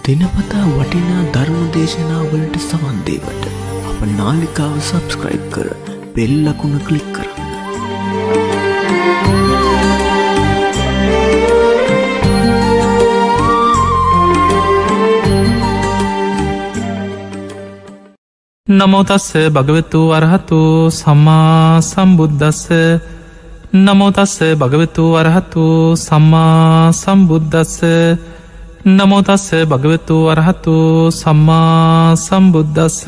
දිනපතා වටිනා ධර්ම දේශනාවලට සවන් දීමට අප නාලිකාව සබ්ස්ක්‍රයිබ් කර බෙල් ලකුණ ක්ලික් කරන්න. නමෝ තස්ස භගවතු අරහතු සම්මා සම්බුද්දස්ස නමෝ තස්ස භගවතු අරහතු සම්මා සම්බුද්දස්ස නමෝ තස්ස භගවතු අරහතු සම්මා සම්බුද්දස්ස.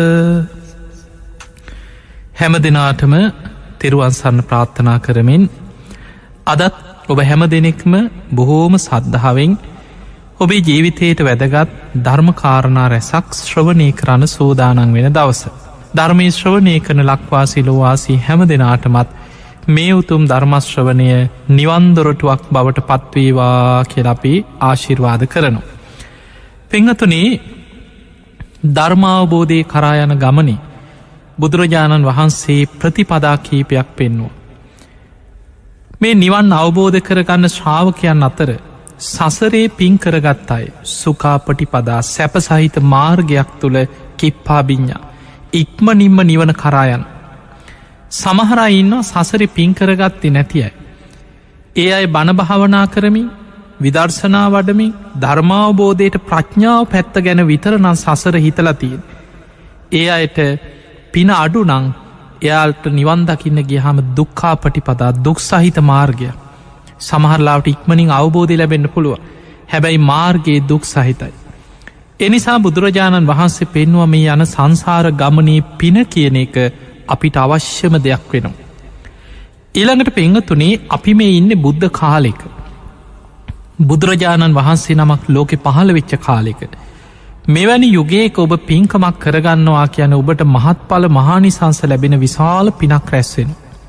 හැම දිනාටම තෙරුවන් සරණ ප්‍රාර්ථනා කරමින් අදත් ඔබ හැම දෙනෙක්ම බොහෝම සද්ධාවෙන් ඔබේ ජීවිතයට වැදගත් ධර්මකාරණා රැසක් ශ්‍රවණය කරන්න සූදානන් වෙන දවස. ධර්මී ශ්‍රවණය කරන ලක්වාසී ලෝවාසී හැම දෙනාටමත් මේ උතුම් ධර්මශ්‍රවණය නිවන්දොරටුවක් බවට පත්වේවා කියලා අපි ආශිර්වාද කරනු. පිංහතුනේ ධර්මාවබෝධය කරා යන ගමනේ බුදුරජාණන් වහන්සේ ප්‍රතිපදා කීපයක් පෙන්වුව. මේ නිවන් අවබෝධ කරගන්න ශ්‍රාවකයන් අතර සසරේ පින් කරගත් අය සුකාපටිපදා සැප සහිත මාර්ගයක් තුළ කිප්පාබිඤ්ඥා ඉක්මනින්ම නිවන කරායන්. සමහරයි ඉන්න සසරි පින් කරගත්ති නැතියි. ඒ අය බණභාවනා කරමින් විදර්ශනා වඩමින් ධර්මාවබෝධයට ප්‍රඥාව පැත්ත ගැන විතරනම් සසර හිතලතියෙන්. ඒ අයට පින අඩු නං එයාල්ට නිවන් දකින්න ගියහම දුක්ඛාපටිපදා දුක් සහිත මාර්ගය සමහරලාට ඉක්මනින් අවබෝධය ලැබෙන්න්න පුළුව. හැබැයි මාර්ගයේ දුක් සහිතයි. එනිසා බුදුරජාණන් වහන්සේ පෙන්වා මේ යන සංසාර ගමනී පින කියන එක අපිට අවශ්‍යම දෙයක් වෙනවා. ඊළඟට පෙංගතුනේ අපි මේ ඉන්න බුද්ධ කාලෙක බුදුරජාණන් වහන්සේ නමක් ලෝකෙ පහළ වෙච්ච කාලෙක මෙවැනි යුගයක ඔබ පින්කමක් කරගන්නවා කියන ඔබට මහත්ඵල මහානිසංස ලැබෙන විශාල පිනක් රැස්වෙන.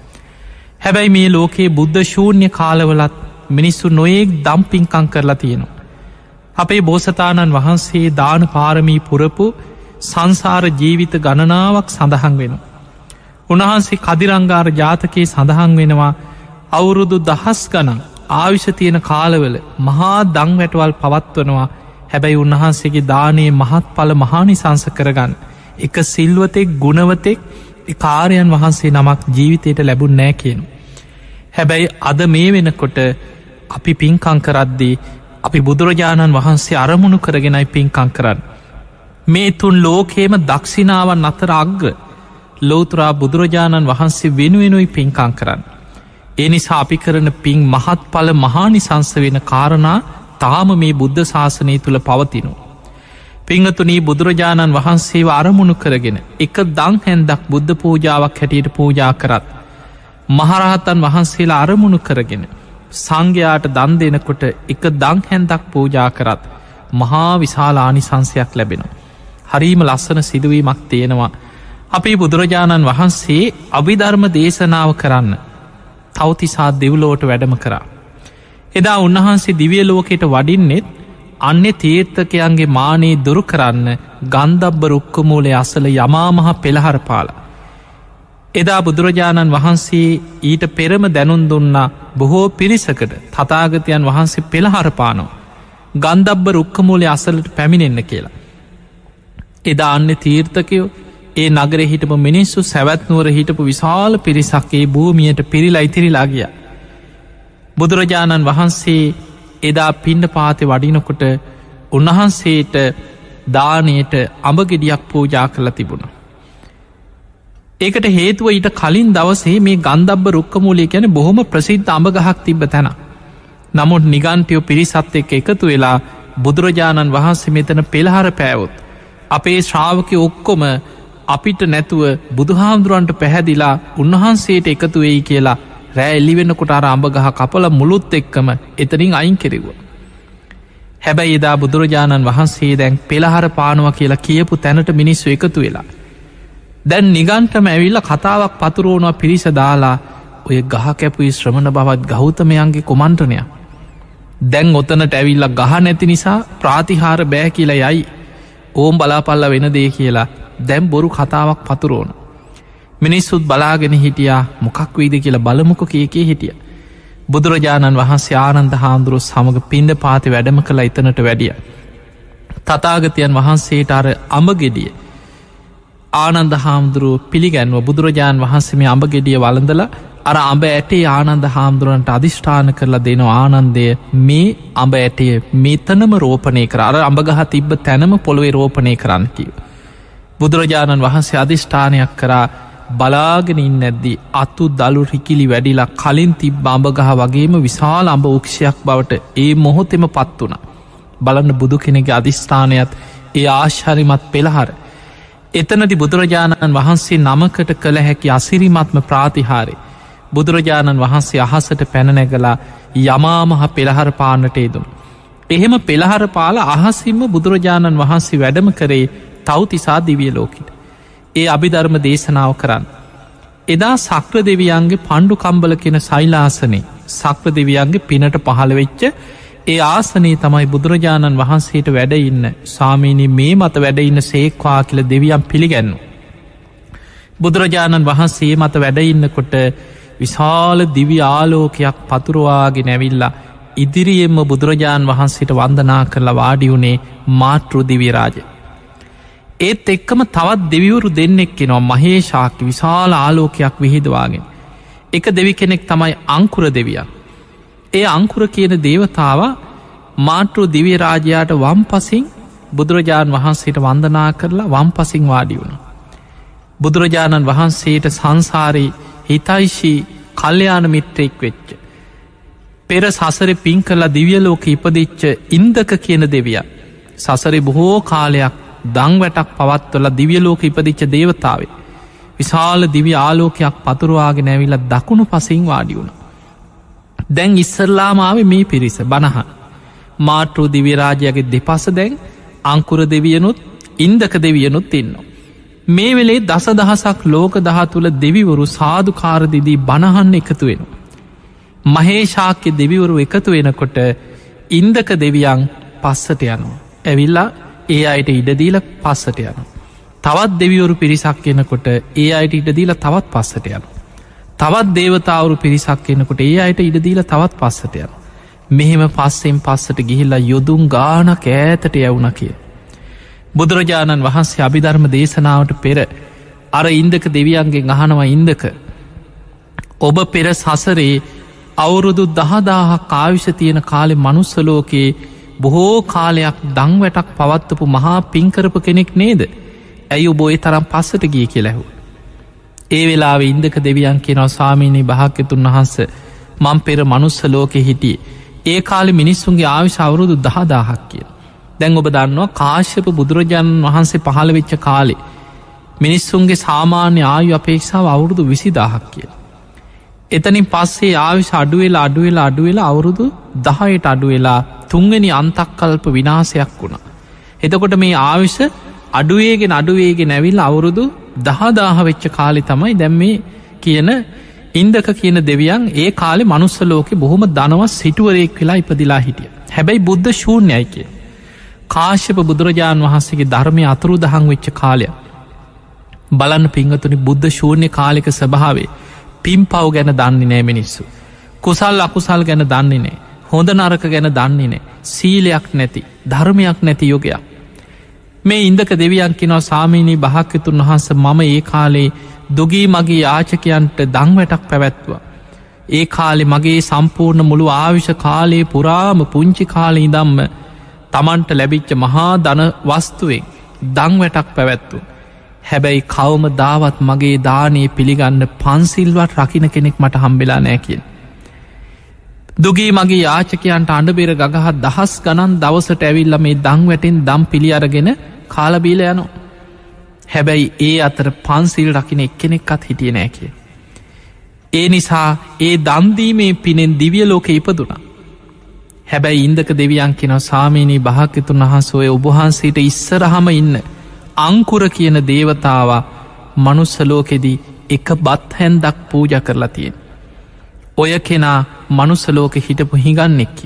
හැබැයි මේ ලෝකයේ බුද්ධ ශූන්‍ය කාලවලත් මිනිස්සු නොයෙක් දම් පින්කං කරලා තියෙනවා. අපේ බෝසතාණන් වහන්සේ දාන පාරමී පුරපු සංසාර ජීවිත ගණනාවක් සඳහන් වෙනවා. උන්වහන්සේ කදිරංගාර ජාතකයේ සඳහන් වෙනවා අවුරුදු දහස් ගණන් ආවිෂ තියෙන කාලවල මහා දං වැටවල් පවත්වනවා. හැබැයි උන්වහන්සේගේ දානයේ මහත්ඵල මහානිසංස කරගන්න එක සිල්වතෙක් ගුණවතෙක් කාරයන් වහන්සේ නමක් ජීවිතයට ලැබුන් නෑ කියනු. හැබැයි අද මේ වෙනකොට අපි පින්කං කරද්දී අපි බුදුරජාණන් වහන්සේ අරමුණු කරගෙනයි පින්කං කරන්න. මේ තුන් ලෝකේම දක්ෂිනාවන් අතර අග්‍ර ලෝතුරා බුදුරජාණන් වහන්සේ වෙනුවෙනුයි පින්කං කරන්න. ඒ නිසා අපි කරන පින් මහත්ඵල මහානිසංස වෙන කාරණා තාම මේ බුද්ධ ශාසනය තුළ පවතිනු. පිංහතුනී බුදුරජාණන් වහන්සේ අරමුණු කරගෙන එක දං හැන්දක් බුද්ධ පූජාවක් හැටියට පූජා කරත් මහරහතන් වහන්සේලා අරමුණු කරගෙන සංඝයාට දන් දෙනකොට එක දං හැන්දක් පූජා කරත් මහා විශාල ආනිසංසයක් ලැබෙනවා. හරීම ලස්සන සිදුවීමක් තියෙනවා. අපේ බුදුරජාණන් වහන්සේ අභිධර්ම දේශනාව කරන්න තවතිසා දෙව්ලෝට වැඩම කරා. එදා උන්වහන්සේ දිවිය ලෝකයට වඩින්නෙත් අන්‍ය තීර්ථකයන්ගේ මානේ දුරු කරන්න ගන්ධබ්බ රුක්කමූලේ අසල යමාමහ පෙළහර පාල. එදා බුදුරජාණන් වහන්සේ ඊට පෙරම දැනුන් දුන්නා බොහෝ පිරිසකට තථාගතයන් වහන්සේ පෙළහරපානෝ ගන්ධබ්බ රුක්කමූලේ අසලට පැමිණෙන්න කියලා. එදා අන්‍ය තීර්ථකයෝ ඒ නගර හිටපු මිනිස්සු සැවැත්නුවර හිටපු විශාල පිරිසක්ගේ භූමියයට පිරිලා ඉතිරිලා ගියා. බුදුරජාණන් වහන්සේ එදා පිණ්ඩ පාතෙ වඩිනකොට උන්වහන්සේට දානයට අඹගෙඩියක් පූජා කරලා තිබුණ. ඒකට හේතුව ඊට කලින් දවසේ මේ ගන්ධබ්බ රුක්කමූලය ගැන බොහොම ප්‍රසිද්ධ අඹගහක් තිබ්බ තැන. නමුත් නිගන්ටයෝ පිරිසත් එක්ක එකතු වෙලා බුදුරජාණන් වහන්සේ මෙතන පෙළහර පෑවොත් අපේ ශ්‍රාවකය ඔක්කොම අපිට නැතුව බුදුහාමුදුරන්ට පැහැදිලා උන්වහන්සේට එකතු වෙයි කියලා රෑ එල්ලිවෙන්නකොට අර අඹගහ කපල මුළුත් එක්කම එතනින් අයින් කෙරෙව. හැබැයි එදා බුදුරජාණන් වහන්සේ දැන් පෙළහර පානවා කියලා කියපු තැනට මිනිස්සු එකතු වෙලා. දැන් නිගන්ටම ඇවිල්ල කතාවක් පතුරුවනවා පිරිස දාලා ඔය ගහ කැපුයි ශ්‍රමණ බවත් ගෞතමයන්ගේ කුමන්ත්‍රණය. දැන් ඔතනට ඇවිල්ල ගහ නැති නිසා ප්‍රාතිහාර බෑ කියලා යයි ඕම් බලාපල්ල වෙන දේ කියලා දැම් බොරු කතාවක් පතුරුවන. මිනිස්සුත් බලාගෙන හිටියා මොකක් වීද කියලා බලමුක කියකේ හිටිය. බුදුරජාණන් වහන්සේ ආනන්ද හාමුදුරුවෝ සමඟ පිණ්ඩ පාති වැඩම කළ එතනට වැඩිය. තථාගතයන් වහන්සේට අර අඹගෙඩිය ආනන්ද හාමුදුරුව පිළිගැන්ව බුදුරජාණන් වහන්සේ මේ අඹගෙඩිය වළඳලා අර අඹ ඇටේ ආනන්ද හාමුදුරන්ට අධිෂ්ඨාන කරලා දෙනවා ආනන්දය මේ අඹ ඇටය මෙතනම රෝපණය කර අර අඹගහ තිබ්බ තැනම පොළොවේ රෝපණය කරන්න කිව්වා. බුදුරජාණන් වහන්සේ අධිෂ්ඨානයක් කරා බලාගෙන ඉන්න ඇද්දී අතු දළු රිකිලි වැඩිලා කලින් තිබ්බ අඹගහ වගේම විශාල අඹ වෘක්ෂයක් බවට ඒ මොහොතෙම පත් වුණා. බලන්න බුදු කෙනෙක්ගේ අධිෂ්ඨානයත් ඒ ආශ්චර්යමත් පෙළහර. එතනදි බුදුරජාණන් වහන්සේ නමකට කළ හැකි අසිරිමත්ම ප්‍රාතිහාරය බුදුරජාණන් වහන්සේ අහසට පැන නැගලා යමාමහ පෙළහර පාන්නට යෙදුණු. එහෙම පෙළහර පාල අහසින්ම බුදුරජාණන් වහන්සේ වැඩම කරේ තව්තිසා දිවිය ලෝකෙට. ඒ අභිධර්ම දේශනාව කරන්න. එදා සක්‍ර දෙවියන්ගේ පණ්ඩු කම්බල කෙන සෛලාසනේ සක්‍ර දෙවියන්ගේ පිනට පහළ වෙච්ච ඒ ආසනයේ තමයි බුදුරජාණන් වහන්සේට වැඩ ඉන්න ස්වාමීනි මේ මත වැඩ ඉන්න සේක්වා කියල දෙවියන් පිළිගැන්නු. බුදුරජාණන් වහන්සේ මත වැඩ ඉන්නකොට විශාල දිවි ආලෝකයක් පතුරවාගෙන ඇවිල්ලා ඉදිරියෙන්ම බුදුරජාණන් වහන්සේට වන්දනා කරලා වාඩි වුණේ මාතෘ දිවිරාජ. ඒත් එක්කම තවත් දෙවිවරු දෙන්නෙක් කෙනවා මහේශාක්‍ය විශාල ආලෝකයක් විහිදවාගෙන. එක දෙවි කෙනෙක් තමයි අංකුර දෙවියන්. ඒ අංකුර කියන දේවතාව මාතෘ දිවිරාජයාට වම් පසින් බුදුරජාණන් වහන්සේට වන්දනා කරලා වම් පසින් වාඩි වුණ. බුදුරජාණන් වහන්සේට සංසාරයේ හිතයිශී කල්්‍යයාන මිත්‍රෙක් වෙච්ච. පෙර සසර පින් කරලා දිවියලෝක ඉපදිච්ච ඉන්දක කියන දෙවිය. සසරි බොහෝ කාලයක් දං වැටක් පවත්වල දිවියලෝක ඉපදිච්ච දේවතාවේ. විශාල දිවි ආලෝකයක් පතුරවාගෙන ඇවිල දකුණු පසින් වාඩි වුණ. දැන් ඉස්සරලාමාවේ මේ පිරිස බණහන්. මාතෘ දිවිරාජයගේ දෙපස දැන් අංකුර දෙවියනුත් ඉන්දක දෙවියනුත් ඉන්නවා. මේ වෙලේ දස දහසක් ලෝක දහතුළ දෙවිවරු සාධකාරදිදී බණහන්න එකතු වෙන. මහේශාක්‍ය දෙවිවරු එකතු වෙනකොට ඉන්දක දෙවියන් පස්සට යනවා. ඇවිල්ලා ඒ අයට ඉඩදීල පස්සට යන. තවත් දෙවිවරු පිරිසක් එනකොට ඒ අයට ඉඩදීල තවත් පස්සට යන. තවත් දේවතාවරු පිරිසක් එනකොට ඒ අයට ඉඩදීල තවත් පස්සට යන. මෙහෙම පස්සෙන් පස්සට ගිහිල්ලා යොදුම් ගානක් ඈතට යවුණ කිය. බුදුරජාණන් වහන්සේ අභිධර්ම දේශනාවට පෙර අර ඉන්දක දෙවියන්ගේ අහනවා ඉන්දක ඔබ පෙර සසරේ අවුරුදු 10,000ක් ආයුෂ තියෙන කාලෙ මනුස්සලෝකයේ බොහෝ කාලයක් දං වැටක් පවත්වපු මහා පින්කරපු කෙනෙක් නේද? ඇයි ඔබ ඒ තරම් පස්සට ගිය කියලා. ඒ වෙලාවේ ඉන්දක දෙවියන් කියනවා ස්වාමීනි භාග්‍යතුන් වහන්සේ මම පෙර මනුස්සලෝකෙ හිටියේ. ඒ කාලේ මිනිස්සුන්ගේ ආයුෂ අවුරුදු 10,000ක් කියලා. දැන් ඔබ දන්නවා කාශ්‍යප බුදුරජාණන් වහන්සේ පහළ වෙච්ච කාලේ මිනිස්සුන්ගේ සාමාන්‍ය ආයු අපේක්ෂාව අවුරුදු 20,000ක් කියලා. එතනින් පස්සේ ආයුෂ අඩුවෙලා අවුරුදු 10ට අඩුවෙලා තුන්වෙනි අන්තක්කල්ප විනාශයක් වුණා. එතකොට මේ ආයුෂ අඩුවේගෙන ඇවිල්ලා අවුරුදු 10,000 වෙච්ච කාලේ තමයි දැන් මේ කියන ඉන්දක කියන දෙවියන් ඒ කාලේ මනුස්ස ලෝකේ බොහොම ධනවත් සිටුවරයෙක් වෙලා ඉපදිලා හිටියා. හැබැයි බුද්ධ ශූන්‍යයි කිය. කාශ්‍යප බුදුරජාණන් වහන්සේගේ ධර්මය අතුරුදහන් වෙච්ච කාලයක්. බලන්න පිංගතුනි බුද්ධ ශූන්‍ය කාලික ස්වභාවය. පින්පව් ගැන දන්නේ නෑ මිනිස්සු. කුසල් අකුසල් ගැන දන්නේ නෑ. හොඳ නරක ගැන දන්නේ නෑ. සීලයක් නැති ධර්මයක් නැති යුගයක්. මේ ඉන්දක දෙවියන් කියනවා සාමීනී භාග්‍යතුන් වහන්සේ මම ඒ කාලේ දුගී මගේ යාචකයන්ට දන් වැටක් පැවැත්වා. ඒ කාලේ මගේ සම්පූර්ණ මුළු ආයුෂ කාලයේ පුරාම පුංචි කාලේ ඉඳන්ම තමන්ට ලැබිච්ච මහා ධන වස්තුවෙන් දන් වැටක් පැවැත්තු. හැබැයි කවම දාවත් මගේ දානයේ පිළිගන්න පන්සිල්වත් රකින්න කෙනෙක් මට හම්බෙලා නෑ කිය. දුගී මගේ යාචකයන්ට අඩබෙර ගගහත් දහස් ගණන් දවසට ඇවිල්ල මේ දං වැටෙන් දම් පිළි අරගෙන කාලබීල යනෝ. හැබැයි ඒ අතර පන්සිල් රකින එක්කෙනෙක්කත් හිටිය නෑ කිය. ඒ නිසා ඒ දන්දීමේ පිනෙන් දිවිය ලෝක ඉපදුනා. හැබැයි ඉන්දක දෙවියන් කෙනව සාමීනී භාග්‍යතුන් වහන්සේ ඔය ඔබහන්සේට ඉස්සරහම ඉන්න අංකුර කියන දේවතාවා මනුස්සලෝකෙදී එක බත් හැන්දක් පූජ කරලා තියෙන. ඔය කෙනා මනුස්සලෝක හිටපු හිඟන්නෙක්කිව.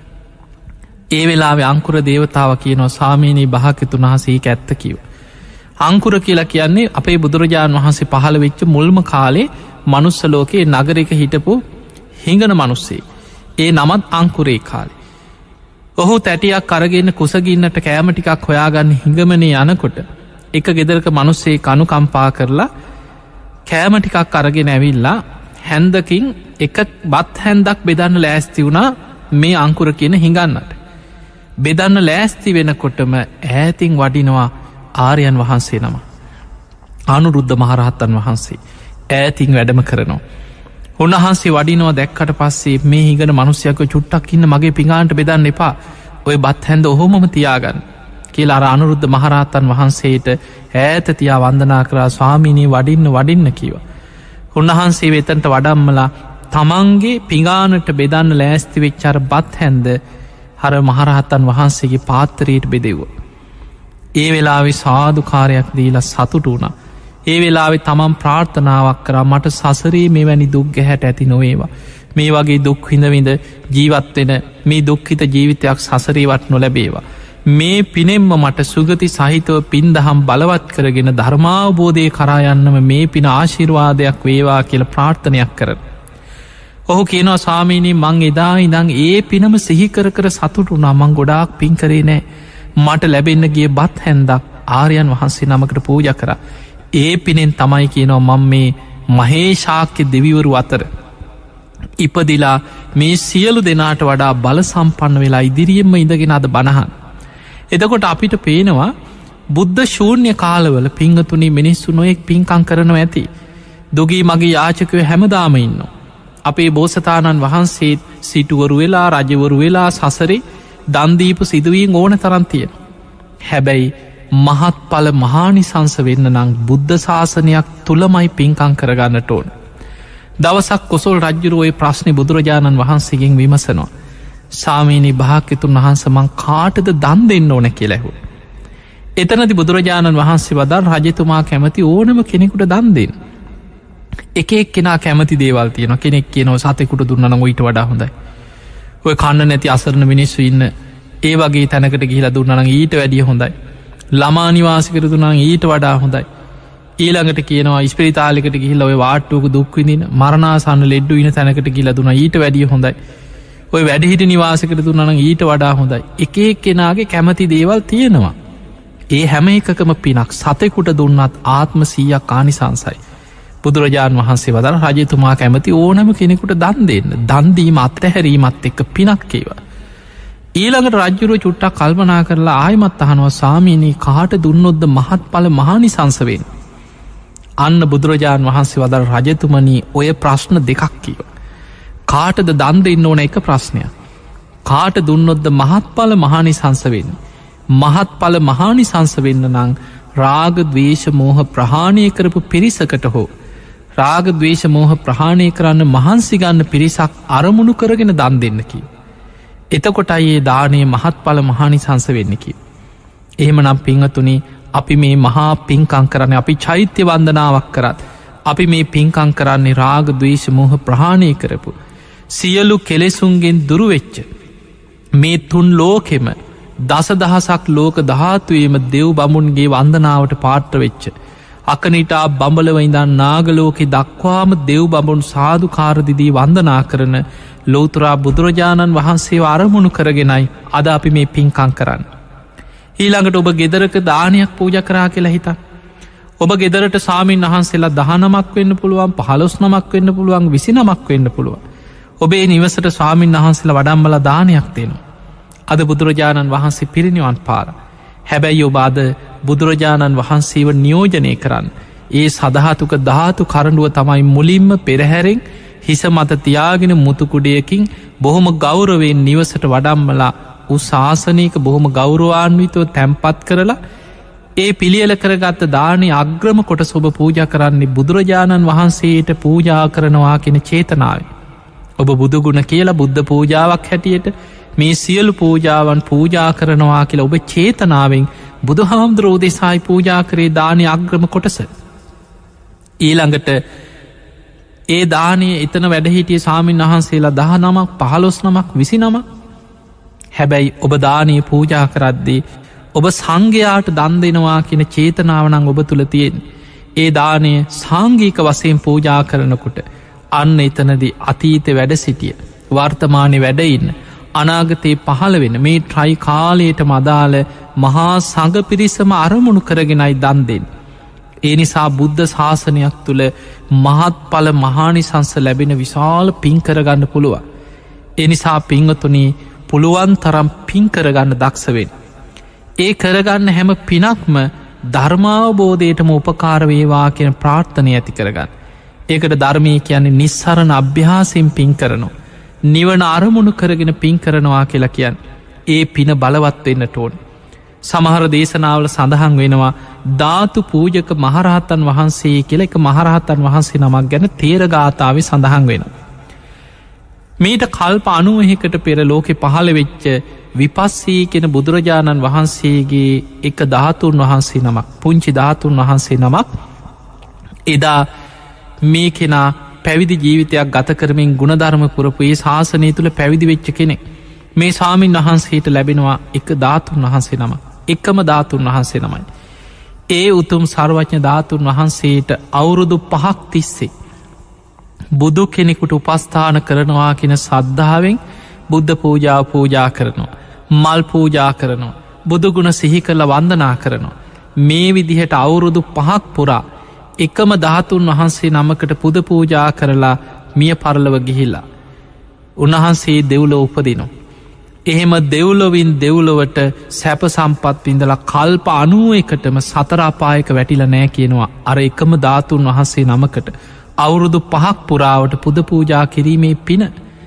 ඒ වෙලාවෙ අංකුර දේවතාව කියනවා සාමීනී භාග්‍යතුන් වහන්සේ ඇත්ත කිව. අංකුර කියලා කියන්නේ අපේ බුදුරජාණන් වහන්සේ පහළ වෙච්ච මුල්ම කාලේ මනුස්සලෝකයේ නගරයක හිටපු හිඟන මනුස්සේ. ඒ නමත් අංකුරේ කාලේ. ඔහු තැටියක් අරගෙන කුසගින්නට කෑම ටිකක් හොයාගන්න හිඟමනේ යනකොට එක ගෙදරක මනුස්සේ කනුකම්පා කරලා කෑම ටිකක් අරගෙන ඇවිල්ලා හැන්දකින් එක බත් හැන්දක් බෙදන්න ලෑස්ති වුණා මේ අංකුර කියන හිඟන්නට. බෙදන්න ලෑස්ති වෙනකොටම ඈතින් වඩිනවා ආර්යයන් වහන්සේ නම. අනුරුද්ධ මහරහත්තන් වහන්සේ ඈතින් වැඩම කරනවා. උන්වහන්සේ වඩිනවා දැක්කට පස්සේ මේ හිඟන මනුස්්‍යයක චුට්ටක් ඉන්න මගේ පිඟාන්ට බෙදන්න එපා ඔය බත් හැන්ද ඔහොමම තියාගන්න කියලා අර අනුරුද්ධ මහරහත්තන් වහන්සේට ඈත තියා වන්දනා කරා ස්වාමීනී වඩින්න කිව. උන්වහන්සේ වෙතන්ට වඩම්මලා තමන්ගේ පිඟානට බෙදන්න ලෑස්ති වෙච්චාර බත් හැන්ද හර මහරහත්තන් වහන්සේගේ පාත්තරයට බෙදෙව්ව. ඒ වෙලාවෙ සාධකාරයක් දීලා සතුට වුණා. ඒ වෙලාවෙ තමන් ප්‍රාර්ථනාවක් කරා මට සසරේ මෙවැනි දුක් ගැහැට ඇති නොවේවා. මේ වගේ දුක්හිඳවිඳ ජීවත්වෙන මේ දුක්හිත ජීවිතයක් සසරීවත් නොලැබේවා. මේ පිනෙම්ම මට සුගති සහිතව පින්දහම් බලවත් කරගෙන ධර්මාවබෝධය කරායන්නම මේ පින ආශිර්වාදයක් වේවා කියල ප්‍රාර්ථනයක් කරන. ඔහු කියනවා ස්වාමීනී මං එදා ඉදං ඒ පිනම සිහිකර සතුටු නමං ගොඩාක් පින් කරේ නෑ මට ලැබෙන්න ගිය බත් හැන්දක් ආර්යන් වහන්සේ නමකට පූජ කර. ඒ පිනෙන් තමයි කියනවා මං මේ මහේශාක්‍ය දෙවිවරු අතර ඉපදිලා මේ සියලු දෙනාට වඩා බල සම්පන්න වෙලා ඉදිරියෙන්ම ඉඳගෙන අද බණහන්. එදකොට අපිට පේනවා බුද්ධ ශූන්‍ය කාලවල පිංහතුනි මිනිස්සු නොයෙක් පින්කං කරනවා ඇති. දුගී මගේ යාචකව හැමදාම ඉන්න. අපේ බෝසතාණන් වහන්සේත් සිටුවරු වෙලා රජවරු වෙලා සසරේ දන්දීපු සිදුවීන් ඕන තරන්තියෙන. හැබැයි මහත් පල මහානිසංස වෙන්න නං බුද්ධ ශාසනයක් තුළමයි පින්කං කරගන්නට ඕන. දවසක් කොසොල් රජ්ජුරුවයි ප්‍රශ්නි බුදුරජාණන් වහන්සේගෙන් විමසනවා. සාමීනී භාක්‍යතුන් වහන්ස මං කාටද දන් දෙන්න ඕන කියලැහු. එතනති බුදුරජාණන් වහන්සේ වදල් රජතුමා කැමති ඕනම කෙනෙකුට දන් දෙන්න. එක කෙනා කැමති දේවල් තියන කෙනෙක් කියනව සතෙකුට දුන්නන ඊට වඩා හොඳයි. ඔය කන්න නැති අසරණ මිනිස්සු ඉන්න ඒ වගේ තැනකට ගිහිලා දුන්නන ඊට වැඩිය හොඳයි. ළමානිවාසිකර දුන්නන ඊට වඩා හොඳයි. ඊළඟට කියනවා ඉස්පිරිතාලිකට ගිහිල්ල ඔය වාට්ටුවක දුක්විදින මරණාසන්න ලෙඩ්ඩු ඉන තැනකට ගිල දුන ඊට වැඩිය හොඳයි. ඔය වැඩිහිට නිවාසකට දුන්නන ඊට වඩා හොඳයි. එක කෙනාගේ කැමති දේවල් තියෙනවා. ඒ හැම එකකම පිනක් සතෙකුට දුන්නත් ආත්ම 100ක් ආනිසංසයි. බුදුරජාණන් වහන්සේ වදර රජතුමා කැමති ඕනම කෙනෙකුට දන් දෙන්න දන්දීම අත්හැරීමත් එක්ක පිනක් ඒවා. ඊළඟට රජ්ජුරුව චුට්ටක් කල්පනා කරලා ආයමත් අහනවා සාමීනී කාට දුන්නොද්ද මහත් පල මහානිසංසවෙන්. අන්න බුදුරජාණන් වහන්සේ වදර රජතුමනී ඔය ප්‍රශ්න දෙකක් කියව. කාටද දන් දෙන්න ඕන එක ප්‍රශ්නයක්. කාට දුන්නොද්ද මහත් පල මහානිසංසවෙන්. මහත් පල මහානිසංසවෙන්න නං රාග දවේශ මෝහ ප්‍රහාණය කරපු පිරිසකට හෝ රාග දවේශ මෝහ ප්‍රහාණය කරන්න මහන්සිගන්න පිරිසක් අරමුණු කරගෙන දන් දෙන්නකි. එතකොටයි ඒ දානය මහත් පල මහානිසංස වෙන්නකි. එහෙම නම් පිංහතුනි අපි මේ මහා පින්කං කරන්න අපි චෛත්‍ය වන්දනාවක් කරත් අපි මේ පින්කං කරන්නේ රාග දවේශ මෝහ ප්‍රහාණය කරපු සියලු කෙලෙසුන්ගෙන් දුරුවෙච්ච මේ තුන් ලෝකෙම දසදහසක් ලෝක ධාතුවේම දෙව් බමුන්ගේ වන්දනාවට පාට්‍ර වෙච්ච අකනිටා බඹලව ඉඳන් නාගලෝකෙ දක්වාම දෙව් බඹුන් සාධකාරදිදී වන්දනා කරන ලෝතුරා බුදුරජාණන් වහන්සේ අරමුණු කරගෙනයි අද අපි මේ පින්කං කරන්න. ඊළඟට ඔබ ගෙදරක දානයක් පූජ කරා කියලා හිතන්. ඔබ ගෙදරට සාමීන් වහන්සේලා 19නමක් වෙන්න පුළුවන් 15නමක් වෙන්න පුළුවන් 29නමක් වෙන්න පුළුවන්. ඔබේ නිවසට ස්වාමීන් වහන්සේලා වඩම්මලා දානයක් දෙනවා. අද බුදුරජාණන් වහන්සේ පිරිනිවන් පාර. හැබැයි ඔබ අද බුදුරජාණන් වහන්සේව නියෝජනය කරන්න. ඒ සදහතුක ධාතු කරඩුව තමයි මුලින්ම පෙරහැරෙන් හිස මත තියාගෙන මුතුකුඩයකින් බොහොම ගෞරවෙන් නිවසට වඩම්මලා උසාසනයක බොහොම ගෞරවාන්විතව තැම්පත් කරලා ඒ පිළියල කරගත්ත දානය අග්‍රම කොට සොබ පූජ කරන්නේ බුදුරජාණන් වහන්සේට පූජා කරනවා කෙන චේතනාවේ. ඔබ බුදුගුණ කියලා බුද්ධ පූජාවක් හැටියට මේ සියලු පූජාවන් පූජා කරනවා කියලා ඔබ චේතනාවෙන් බුදු හාමුදුරුවෝ දෙසායි පූජා කරේ දානය අග්‍රම කොටස. ඊළඟට ඒ දානය එතන වැඩහිටිය සාමීන් වහන්සේලා 19නමක් 15නමක් 29නමක්. හැබැයි ඔබ දානය පූජා කරද්දී ඔබ සංඝයාට දන් දෙනවා කියන චේතනාවනං ඔබ තුළ තියෙන්. ඒ දානය සාංගීක වසයෙන් පූජා කරනකොට අන්න එතනදි අතීත වැඩ සිටිය වර්තමානය වැඩඉන්න අනාගතයේ පහළ වෙන මේ ට්‍රයි කාලයට මදාල මහා සඟ පිරිසම අරමුණු කරගෙනයි දන් දෙන්නේ. ඒ නිසා බුද්ධ ශාසනයක් තුළ මහත්ඵල මහානිසංස ලැබෙන විශාල පින් කරගන්න පුළුවන්. ඒ නිසා පින්වතුනි පුළුවන් තරම් පින් කරගන්න දක්ෂ වෙන්න. ඒ කරගන්න හැම පිනක්ම ධර්මාවබෝධයටම උපකාර වේවා කියන ප්‍රාර්ථනය ඇති කරගන්න. ඒකට ධර්මය කියන්නේ නිස්සරණ අභ්‍යාසයෙන් පින් කරනවා. නිවන අරමුණු කරගෙන පින් කරනවා කියලා කියන්න. ඒ පින බලවත් වෙන්නට ඕන. සමහර දේශනාවල සඳහන් වෙනවා ධාතු පූජක මහරහතන් වහන්සේ කියලා එක මහරහතන් වහන්සේ නමක් ගැන තේරගාථාවේ සඳහන් වෙනවා. මීට කල්ප 90කට පෙර ලෝකෙ පහළ වෙච්ච විපස්සී කෙන බුදුරජාණන් වහන්සේගේ එක ධාතුන් වහන්සේ නමක්, පුංචි ධාතුන් වහන්සේ නමක් එදා මේ කෙනා පැවිදි ජීවිතයක් ගත කරමින් ගුණධර්ම පුරපු ඒ ශාසනය තුළ පැවිදි වෙච්ච කෙනෙක්. මේ ස්වාමීන් වහන්සේට ලැබෙනවා එක ධාතුන් වහන්සේ නම, එකම ධාතුන් වහන්සේ නමයි. ඒ උතුම් සර්වඥ ධාතුන් වහන්සේට අවුරුදු 5ක් තිස්සේ බුදු කෙනෙකුට උපස්ථාන කරනවා කියන සද්ධාවෙන් බුද්ධ පූජාව පූජා කරනවා, මල් පූජා කරනවා, බුදුගුණ සිහි කරලා වන්දනා කරනවා. මේ විදිහට අවුරුදු 5ක් පුරා එකම ධාතුන් වහන්සේ නමකට පුද පූජා කරලා මිය පරලව ගිහිල්ලා උන්වහන්සේ දෙව්ලොව උපදිනවා. එහෙම දෙව්ලොවින් දෙව්ලොවට සැප සම්පත් විඳලා කල්ප 91ටම සතර අපායක වැටිලා නෑ කියනවා අර එකම ධාතුන් වහන්සේ නමකට අවුරුදු 5ක් පුරාවට පුද පූජා කිරීමේ පින.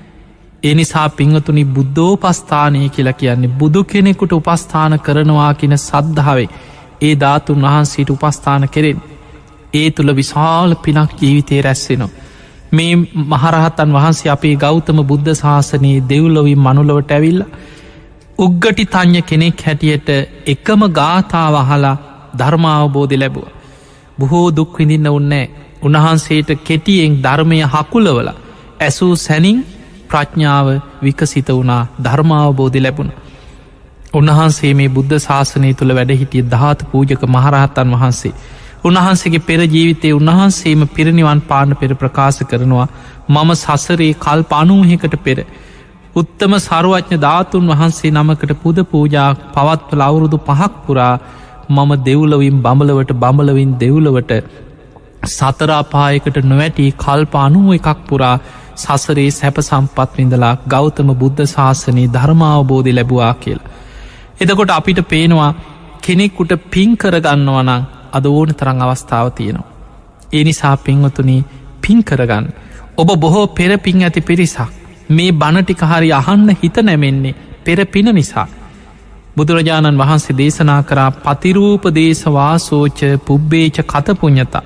ඒ නිසා පින්වතුනි බුද්ධෝපස්ථානය කියලා කියන්නේ බුදු කෙනෙකුට උපස්ථාන කරනවා කියන සද්ධාවේ ඒ ධාතුන් වහන්සේට උපස්ථාන කෙරෙන්නේ. ඒ තුළ විශාල පිනක් ජීවිතේ රැස්සෙනවා. මේ මහරහතන් වහන්සේ අපේ ගෞතම බුද්ධ ශාසනයේ දෙව්ලොවින් මනුලොවට ඇවිල්ලා උග්ගටි තඤ්ඤ කෙනෙක් හැටියට එකම ගාථාව අහලා ධර්මාවබෝධය ලැබුවා. බොහෝ දුක් විඳින්න උන්නේ උන්වහන්සේට කෙටියෙන් ධර්මය හකුලවලා ඇසූ සැනින් ප්‍රඥාව විකසිත වුණා, ධර්මාවබෝධය ලැබුණා. උන්වහන්සේ මේ බුද්ධ ශාසනය තුළ වැඩ හිටිය ධාතු පූජක මහරහතන් වහන්සේ. උන්වහන්සේගේ පෙර ජීවිතයේ උන්වහන්සේම පිරිනිවන් පාන්න පෙර ප්‍රකාශ කරනවා මම සසරේ කල්ප 90කට පෙර උත්තම සර්වඥ ධාතුන් වහන්සේ නමකට පුද පූජා පවත්වලා අවුරුදු 5ක් පුරා මම දෙව්ලොවින් බඹලවට, බඹලවින් දෙව්ලොවට සතර අපායකට නොවැටි කල්ප 91ක් පුරා සසරේ සැප සම්පත් විඳලා ගෞතම බුද්ධ ශාසනයේ ධර්මාවබෝධය ලැබුවා කියලා. එතකොට අපිට පේනවා කෙනෙකුට පින් කරගන්නවා නම් අද ඕන තරං අවස්ථාව තියෙනවා. ඒ නිසා පින්වතුනි පින් කරගන්න. ඔබ බොහෝ පෙර පින් ඇති පිරිසක්. මේ බණ ටික හරි අහන්න හිත නැමෙන්නේ පෙර පින නිසා. බුදුරජාණන් වහන්සේ දේශනා කරා පතිරූප දේශ වාසෝච පුබ්බේච කත පුඤ්ඤතා.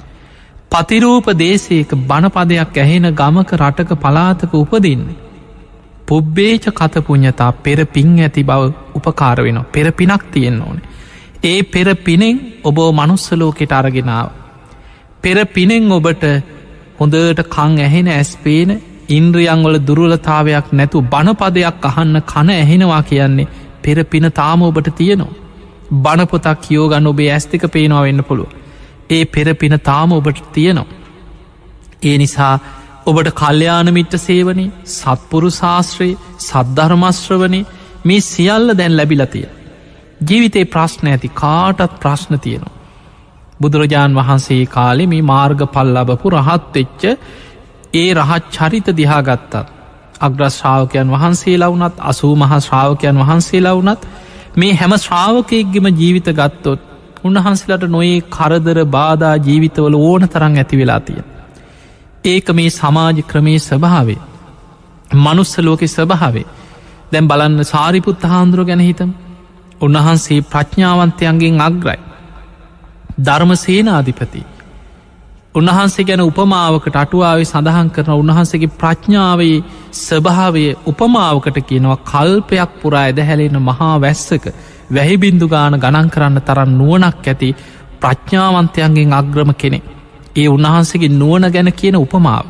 පතිරූප දේශයක බණපදයක් ඇහෙන ගමක රටක පලාතක උපදින්නේ පුබ්බේච කත පුඤ්ඤතා පෙර පින් ඇති බව උපකාර වෙනවා. පෙර පිනක් තියෙන්න ඕනේ. ඒ පෙර පිනෙන් ඔබ මනුස්ස ලෝකෙට අරගෙනාව. පෙර පිනෙන් ඔබට හොඳට කං ඇහෙන, ඇස් පේන, ඉන්ද්‍රියන්වල දුර්වලතාවයක් නැතු බණපදයක් අහන්න කන ඇහෙනවා කියන්නේ පෙර පින තාම ඔබට තියෙනවා. බණපොතක් කියෝගන්න ඔබේ ඇස් දෙක පේනවා වෙන්න පුළුව. ඒ පෙර පින තාම ඔබට තියෙනවා. ඒ නිසා ඔබට කල්යාණ මිත්‍ර සේවනයේ, සත්පුරු ශාස්ත්‍රයේ, සද්ධර්මශ්‍රවණේ මේ සියල්ල දැන් ලැබිලා තියෙනවා. ජීවිතේ ප්‍රශ්න ඇති කාටත් ප්‍රශ්න තියෙනවා. බුදුරජාණන් වහන්සේ කාලේ මේ මාර්ගඵල ලැබපු රහත් වෙච්ච ඒ රහත් චරිත දිහා ගත්තත් අග්‍ර ශ්‍රාවකයන් වහන්සේලා වුණත් 80 මහා ශ්‍රාවකයන් වහන්සේලා වුණත් මේ හැම ශ්‍රාවකයෙක්ගේම ජීවිත ගත්තොත් උන්වහන්සේලාට නොයේ කරදර බාධා ජීවිතවල ඕන තරම් ඇති වෙලා තියෙනවා. ඒක මේ සමාජ ක්‍රමේ ස්වභාවය, මනුස්ස ලෝකේ ස්වභාවය. දැන් බලන්න සාරිපුත්ත හාමුදුරුවෝ ගැන හිතමු. උන්වහන්සේ ප්‍රඥාවන්තයන්ගෙන් අග්‍රයි, ධර්ම සේනාධිපති. උන්වහන්සේ ගැන උපමාවකට අටුවාවේ සඳහන් කරන උන්වහන්සේගේ ප්‍රඥාවේ ස්වභාවය උපමාවකට කියනවා කල්පයක් පුරා ඇදහැලෙන මහා වැස්සක වැහිබින්දු ගාන ගණන් කරන්න තරම් නුවණක් ඇති ප්‍රඥාවන්තයන්ගෙන් අග්‍රම කෙනෙක්. ඒ උන්වහන්සේගේ නුවණ ගැන කියන උපමාව.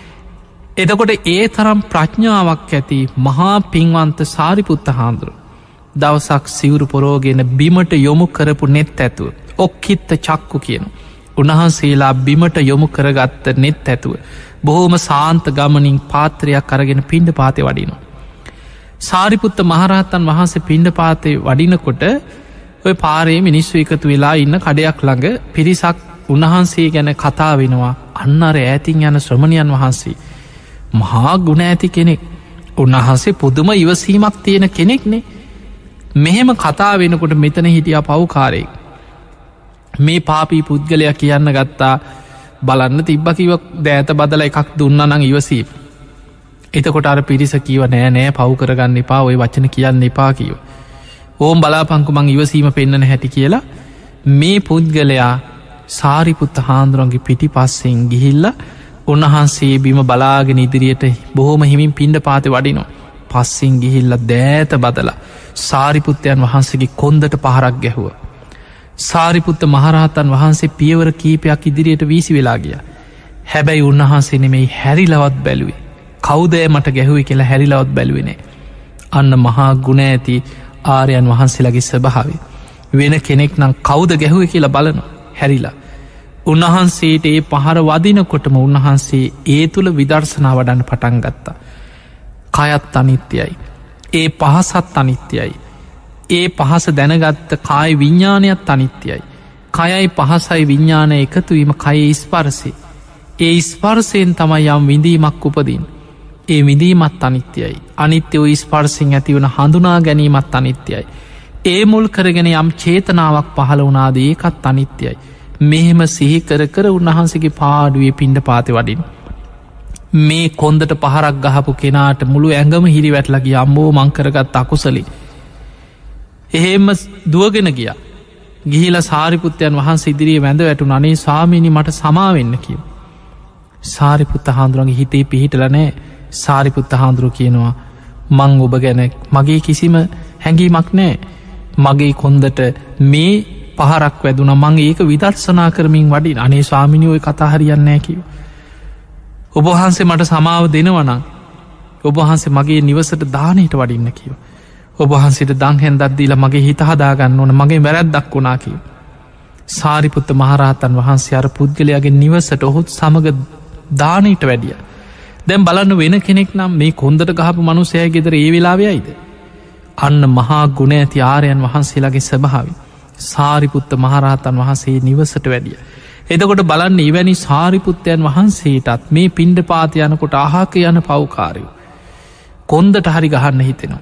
එතකොට ඒ තරම් ප්‍රඥාවක් ඇති මහා පින්වන්ත සාරිපුත්ත හාමුදුරුවෝ දවසක් සිවුරු පොරෝගෙන බිමට යොමු කරපු නෙත් ඇතුව ඔක්කිත්ත චක්කු කියන උන්වහන්සේලා බිමට යොමු කරගත්ත නෙත් ඇතුව බොහෝම සාන්ත ගමනින් පාත්‍රයක් අරගෙන පිණ්ඩපාතේ වඩිනවා. සාරිපුත්ත මහරහතන් වහන්සේ පිණ්ඩපාතේ වඩිනකොට ඔය පාරේ මිනිස්සු එකතු වෙලා ඉන්න කඩයක් ළඟ පිරිසක් උන්වහන්සේ ගැන කතා වෙනවා. අන්න අර ඈතින් යන ශ්‍රමණයන් වහන්සේ මහා ගුණ ඇති කෙනෙක්, උන්වහන්සේ පුදුම ඉවසීමක් තියෙන කෙනෙක්නේ. මෙහෙම කතා වෙනකොට මෙතන හිටියා පව්කාරයෙක්. මේ පාපී පුද්ගලයා කියන්න ගත්තා, බලන්න තිබ්බ කිව දෑත බදල එකක් දුන්න නං ඉවසීම. එතකොට අර පිරිස කීව නෑ නෑ පව් කරගන්න එපා, ඔය වචන කියන්න එපා කියව. ඕම් බලාපංකු මං ඉවසීම පෙන්න්නන හැටි කියලා මේ පුද්ගලයා සාරිපුත්ත හාන්දුරන්ගේ පිටි පස්සෙන් ගිහිල්ල උන්වහන්සේ බිම බලාගෙන ඉදිරියට බොහොම හිමින් පිණ්ඩපාතේ වඩිනවා. පස්සෙන් ගිහිල්ල දෑත බදලා සාරිපුත්තයන් වහන්සේගේ කොන්දට පහරක් ගැහුව. සාරිපුත්ත මහරහතන් වහන්සේ පියවර කීපයක් ඉදිරියට වීසි වෙලා ගිය. හැබැයි උන්වහන්සේ නෙමෙයි හැරිලවත් බැලුවේ. කවුදෑ මට ගැහුවේ කියලා හැරිලවත් බැලුවනේ. අන්න මහා ගුණ ඇති ආර්යයන් වහන්සේලාගේ ස්වභාවය. වෙන කෙනෙක් නම් කවුද ගැහුවේ කියලා බලන හැරිලා. උන්වහන්සේට ඒ පහර වදිනකොටම උන්වහන්සේ ඒ තුළ විදර්ශනා වඩන්න පටන් ගත්තා. කයත් අනිත්‍යයි. ඒ පහසත් අනිත්‍යයි. ඒ පහස දැනගත්ත කාය විඤ්ඥානයත් අනිත්‍යයි. කයයි පහසයි විඤ්ඥානය එකතුවීම කයේ ස්පර්සේ. ඒ ස්පර්සයෙන් තමයි යම් විඳීමක් උපදින්. ඒ විඳීමත් අනිත්‍යයි. අනිත්‍යෝ ස්පර්සිං ඇතිවන හඳුනා ගැනීමත් අනිත්‍යයි. ඒ මුල් කරගෙන යම් චේතනාවක් පහළ වනාද ඒකත් අනිත්‍යයි. මෙහෙම සිහි කර කර උන්වහන්සේගේ පාඩුවේ පිණ්ඩපාතේ වඩින්. මේ කොන්දට පහරක් ගහපු කෙනාට මුළු ඇඟම හිරි වැටලගේ අම්බෝ මංකරගත් අකුසලි. එහෙම දුවගෙන ගිය. ගිහිල සාරිපුත්තයන් වහන්සේ ඉදිරියේ වැඳ වැටු අනේ ස්වාමීනි මට සමාවෙන්න කිය. සාරිපුත්ත හාන්දුරන්ගේ හිතේ පිහිටල නෑ. සාරිපුත්ත හාන්දුරුව කියනවා මං ඔබ ගැන මගේ කිසිම හැඟීමක් නෑ. මගේ කොන්දට මේ පහරක් වැදුන මං ඒක විදර්ශනා කරමින් වඩින් අනේ ස්වාමිනියෝය කතාහරියන්නෑ කිව. ඔබහන්සේ මට සමාව දෙනවනං ඔබහන්සේ මගේ නිවසට දානයට වඩින්න කිව. ඔබහන්සිට දංහැන් දද්දීල මගේ හිත හදාගන්න ඕන මගේ වැරැද්දක් වුණා කිව. සාරිපුත්ත මහරහතන් වහන්සේ අර පුද්ගලයාගේ නිවසට ඔහුත් සමඟ දානයට වැඩිය. දැම් බලන්න වෙන කෙනෙක් නම් මේ කොන්දට ගහපු මනුසෑ ගෙදර ඒ වෙලාවයයිද. අන්න මහා ගුණ ඇති ආරයන් වහන්සේලාගේ ස්වභාවි. සාරිපුත්ත මහරහතන් වහන්සේ නිවසට වැඩිය. එතකොට බලන්න එවැනි සාරිපුත්තයන් වහන්සේටත් මේ පිණ්ඩපාත යනකොට ආහක යන පව්කාරයෝ. කොන්දට හරි ගහන්න හිතෙනවා.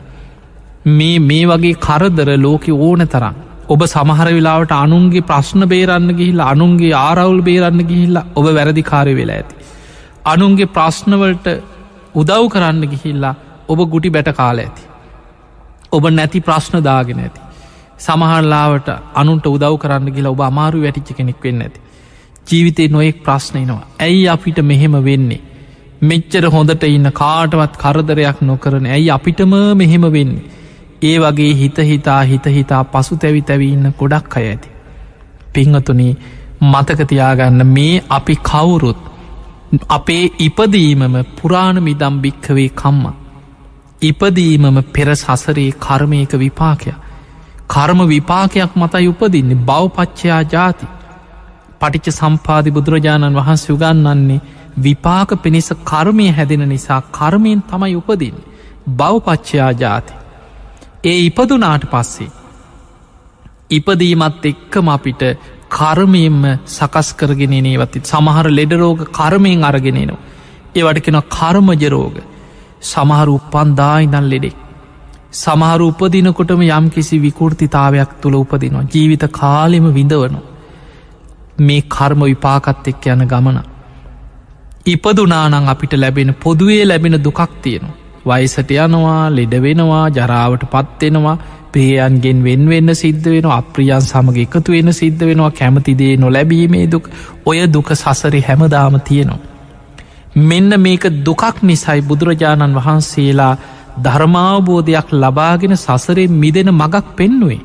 මේ වගේ කරදර ලෝකෙ ඕන තරම්. ඔබ සමහර වෙලාවට අනුන්ගේ ප්‍රශ්න බේරන්න ගිහිල්ල අනුන්ගේ ආරවුල් බේරන්න ගිහිල්ල ඔබ වැරදිකාරය වෙලා ඇති. අනුන්ගේ ප්‍රශ්නවලට උදව් කරන්න ගිහිල්ලා ඔබ ගුටි බැට කාල ඇති. ඔබ නැති ප්‍රශ්න දාගෙන ඇති. සමහරලාවට අනුන්ට උදව් කරන්න ගිල ඔබ අමාරු වැටිච්ච කෙනෙක් වෙන්න ඇති. ජීවිතේ නොයෙක් ප්‍රශ්නයනවා. ඇයි අපිට මෙහෙම වෙන්නේ. මෙච්චර හොඳට ඉන්න කාටවත් කරදරයක් නොකරන ඇයි අපිටම මෙහෙම වෙන්නේ. ඒ වගේ හිත පසු තැවි තැවී ඉන්න ගොඩක් අය ඇති. පිංහතුනි මතකතියාගන්න මේ අපි කවුරුත් අපේ ඉපදීමම පුරාණ මිදම් භික්කවේ කම්ම. ඉපදීමම පෙර සසරේ කර්මයක විපාකයක්. කර්ම විපාකයක් මතයි උපදින්නේ බවපච්චයා ජාති. පටිච්ච සම්පාදි බුදුරජාණන් වහන්සේ උගන්වන්නේ විපාක පිණිස කර්මය හැදෙන නිසා කර්මයෙන් තමයි උපදින්. බවපච්චයා ජාති. ඒ ඉපදුනාට පස්සේ ඉපදීමත් එක්කම අපිට කර්මයෙන්ම සකස් කරගෙනනේවති සමහර ලෙඩරෝග කර්මයෙන් අරගෙනනවා. ඒවට කෙන කර්මජරෝග සමහර උපන්දායිදන් ලෙඩෙක්. සමහර උපදිනකොටම යම් කිසි විකෘතිතාවයක් තුළ උපදිනවා. ජීවිත කාලෙම විඳවනවා. මේ කර්ම විපාකත් එක්ක යන ගමන. ඉපදුනානං අපිට ලැබෙන පොදුවේ ලැබෙන දුකක් තියෙනවා. වයිසට යනවා ලෙඩ වෙනවා ජරාවට පත්වෙනවා ප්‍රියයන්ගෙන් වෙන්වෙන්න සිද්ධ වෙන අප්‍රියන් සමග එකතු වෙන සිද්ධ වෙනවා කැමතිදේ නොලැබීමේ දුක් ඔය දුක සසරි හැමදාම තියෙනවා. මෙන්න මේක දුකක් නිසයි බුදුරජාණන් වහන්සේලා ධර්මාවබෝධයක් ලබාගෙන සසරේ මිදෙන මගක් පෙන්නුවේ.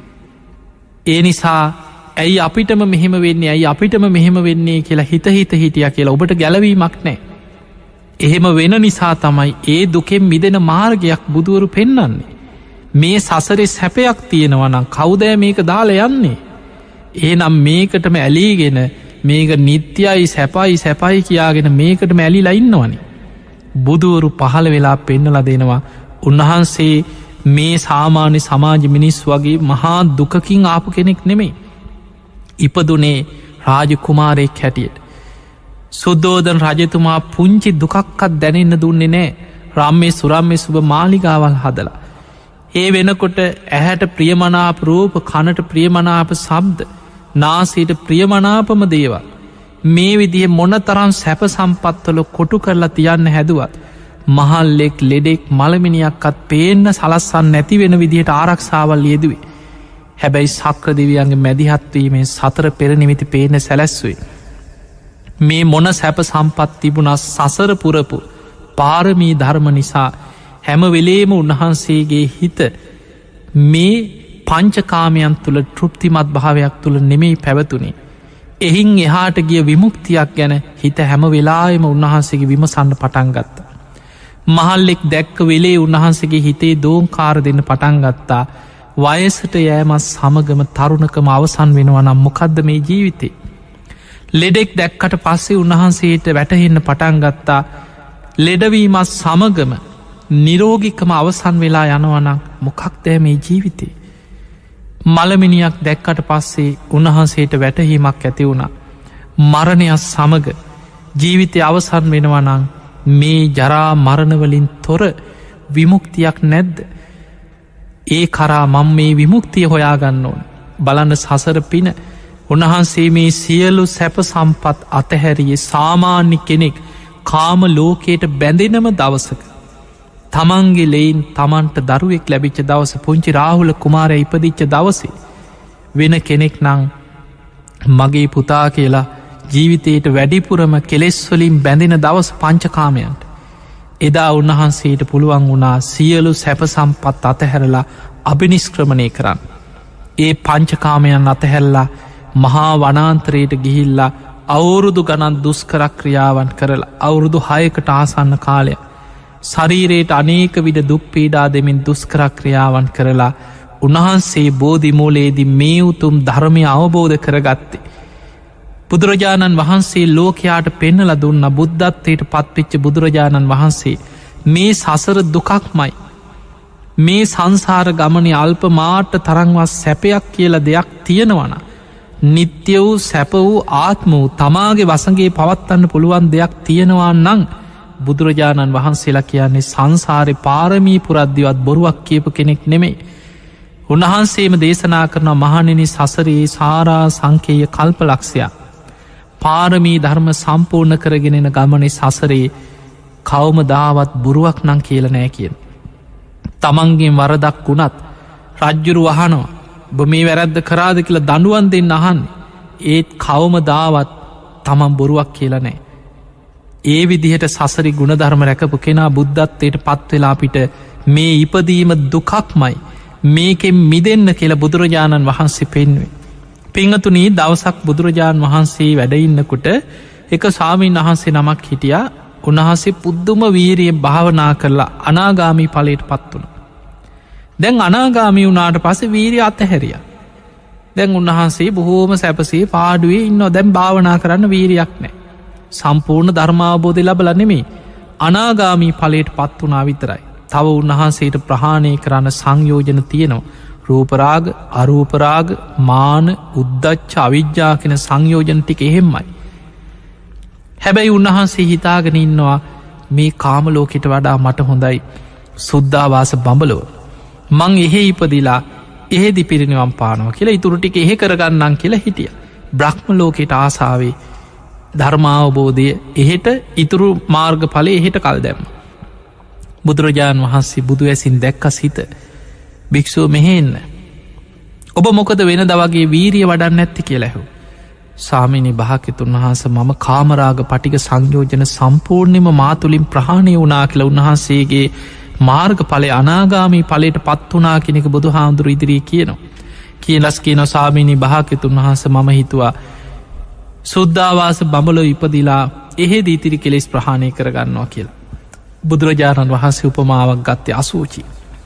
ඒ නිසා ඇයි අපිටම මෙහෙම වෙන්නේ ඇයි අපිටම මෙහෙම වෙන්නේ කියලා හිත හිටිය කියලා ඔබට ගැලවීමක් නෑ. එහෙම වෙන නිසා තමයි ඒ දුකෙන් මිදෙන මාර්ගයක් බුදුවරු පෙන්නන්නේ. මේ සසරෙ සැපයක් තියෙනවනම් කවුදෑ මේක දාල යන්නේ. ඒනම් මේකටම ඇලීගෙන මේක නිත්‍යයි සැපයි කියාගෙන මේකට මැලිලා ඉන්නවනි. බුදුවරු පහළ වෙලා පෙන්නල දෙනවා උන්වහන්සේ මේ සාමාන්‍ය සමාජ මිනිස් වගේ මහා දුකකින් ආපු කෙනෙක් නෙමෙයි. ඉපදුනේ රාජකුමාරයෙක් හැටියට. සුද්ධෝදන රජතුමා පුංචි දුකක්කත් දැනෙන්න දුන්නේ නෑ. රම්මේ සුරම්මේ සුබ මාලිගාවල් හදලා. ඒ වෙනකොට ඇහැට ප්‍රියමනාප රූප, කනට ප්‍රියමනාප ශබ්ද, නාසයට ප්‍රියමනාපම දේවල් මේ විදිහ මොන තරම් සැප සම්පත්වල කොටු කරලා තියන්න හැදුවත් මහල්ලෙක් ලෙඩෙක් මළමිනියක්කත් පේන්න සලස්සන් නැති වෙන විදිහට ආරක්ෂාවල් යෙදුවේ. හැබැයි සක්‍ර දෙවියන්ගේ මැදිහත්වීමේ සතර පෙරනිමිති පේන සැලැස්වේ. මේ මොන සැප සම්පත් තිබුණ සසර පුරපු පාරමී ධර්ම නිසා හැම වෙලේම උන්වහන්සේගේ හිත මේ පංචකාමයන් තුළ තෘප්තිමත් භාවයක් තුළ නෙමෙයි පැවතුනේ. එහින් එහාට ගිය විමුක්තියක් ගැන හිත හැම වෙලායම උන්වහන්සේගේ විමසන්න පටන් ගත්තා. මහල්ලෙක් දැක්ක වෙලේ උන්වහන්සේගේ හිතේ දෝංකාර දෙන්න පටන් ගත්තා. වයසට යෑමත් සමගම තරුණකම අවසන් වෙනවනම් මොකක්ද මේ ජීවිතේ. ලෙඩෙක් දැක්කට පස්සේ උන්වහන්සේට වැටහෙන්න පටන් ගත්තා. ලෙඩවීමත් සමගම නිරෝගිකම අවසන් වෙලා යනවනම් මොකක්දෑ මේ ජීවිතේ. මළමිනියක් දැක්කට පස්සේ උන්වහන්සේට වැටහීමක් ඇති වුණා. මරණයක් සමග ජීවිතය අවසන් වෙනවනං මේ ජරා මරණවලින් තොර විමුක්තියක් නැද්ද. ඒ කරා මං මේ විමුක්තිය හොයාගන්න ඕන. බලන්න සසර පින උන්වහන්සේ මේ සියලු සැප සම්පත් අතහැරියේ සාමාන්‍ය කෙනෙක් කාම ලෝකයට බැඳෙනම දවසක. තමන්ගේ ලෙයින් තමන්ට දරුවෙක් ලැබිච්ච දවස පුංචි රාහුල කුමාරය ඉපදිච්ච දවසේ වෙන කෙනෙක් නං මගේ පුතා කියලා ජීවිතයට වැඩිපුරම කෙලෙස්වලින් බැඳෙන දවස පංචකාමයන්ට. එදා උන්වහන්සේට පුළුවන් වුණා සියලු සැප සම්පත් අතහැරලා අභිනිස්ක්‍රමණය කරන්න. ඒ පංචකාමයන් අතහැරලා මහා වනාන්තරයට ගිහිල්ලා අවුරුදු ගණන් දුස්කර ක්‍රියාවන් කරලා අවුරුදු 6කට ආසන්න කාලයක් ශරීරයට අනේක විඩ දුක්පීඩා දෙමින් දුස්කර ක්‍රියාවන් කරලා උන්වහන්සේ බෝධිමූලයේදී මේ උතුම් ධර්මය අවබෝධ කරගත්තේ. බුදුරජාණන් වහන්සේ ලෝකයාට පෙන්නල දුන්න බුද්ධත්වයට පත්පිච්ච බුදුරජාණන් වහන්සේ මේ සසර දුකක්මයි. මේ සංසාර ගමනය අල්ප මාට තරංවස් සැපයක් කියලා දෙයක් තියෙනවන. නිත්‍ය වූ සැප වූ ආත්ම වූ තමාගේ වසගේ පවත්වන්න පුළුවන් දෙයක් තියෙනවා නං බුදුරජාණන් වහන්සේලා කියන්නේ සංසාරය පාරමී පුරද්දිවත් බොරුවක් කියපු කෙනෙක් නෙමෙයි. උන්වහන්සේම දේශනා කරන මහණෙනි සසරයේ සාරා සංකේය කල්පලක්ෂයක් පාරමී ධර්ම සම්පූර්ණ කරගෙනෙන ගමනේ සසරේ කවම දාවත් බුරුවක් නං කියල නෑ කියෙන්. තමන්ගෙන් වරදක් වුණත් රජ්ජුරු වහනවා බ මේ වැරැද්ද කරාද කියලා දඩුවන් දෙන්න අහන් ඒත් කවම දාවත් තමන් බොරුවක් කියලා නෑ. ඒ විදිහට සසරි ගුණධර්ම රැකපු කෙනා බුද්ධත්වයට පත්වෙලාපිට මේ ඉපදීම දුකක්මයි මේකෙන් මිදන්න කියලා බුදුරජාණන් වහන්සේ පෙන්වේ. පිංහතුනී දවසක් බුදුරජාණන් වහන්සේ වැඩඉන්නකොට එක ස්වාමීන් වහන්සේ නමක් හිටියා. උන්වහන්සේ පුද්දුම වීරිය භාවනා කරලා අනාගාමී ඵලයට පත් වුණ. දැන් අනාගාමී වුණාට පස්සේ වීරිය අතහැරිය. දැන් උන්වහන්සේ බොහෝම සැපසේ පාඩුවේ ඉන්න දැන් භාවනා කරන්න වීරියක් නෑ. සම්පූර්ණ ධර්මාවබෝධය ලබල නෙමේ අනාගාමී ඵලයට පත් වුණා විතරයි. තව උන්වහන්සේට ප්‍රහාණය කරන්න සංයෝජන තියෙනවා. රූපරාග අරූපරාග මාන උද්දච්ච අවිජ්ජා කෙන සංයෝජන ටික එහෙම්මයි. හැබැයි උන්වහන්සේ හිතාගෙන ඉන්නවා මේ කාමලෝකෙට වඩා මට හොඳයි සුද්ධාවාස බඹලෝ. මං එහෙ ඉපදිලා එහෙදි පිරිනිවම් පානවා කියලා ඉතුරු ටික එහෙ කරගන්නම් කියලා හිටිය. බ්‍රහ්ම ලෝකෙට ආසාාවේ ධර්මාවබෝධය එහෙට ඉතුරු මාර්ග ඵලය එහෙට කල් දැම්ම. බුදුරජාණන් වහන්සේ බුදු ඇසින් දැක්ක සිත භික්‍ෂුව මෙහෙන්න ඔබ මොකද වෙන දවගේ වීරිය වඩන්න ඇත්ති කියලැහු. සාමිනි භාකිතුන් වහන්ස මම කාමරාග පටික සංයෝජන සම්පූර්ණයම මාතුලින් ප්‍රහාණය වනා කියල උන්වහන්සේගේ මාර්ග පලේ අනාගාමී පලට පත් වනා කෙනෙක බුදු හාමුදුරු ඉදිරී කියනවා. කියලස් කියන සාමිනි භාකිතුන් වහන්ස මම හිතුවා සුද්ධාවාස බඹලො ඉපදිලා එහෙ දීතිරි කෙලෙස් ප්‍රහාණය කරගන්නවා කියලා. බුදුරජාණන් වහන්සේ උපමාවක් ගත්තේ අසූචි.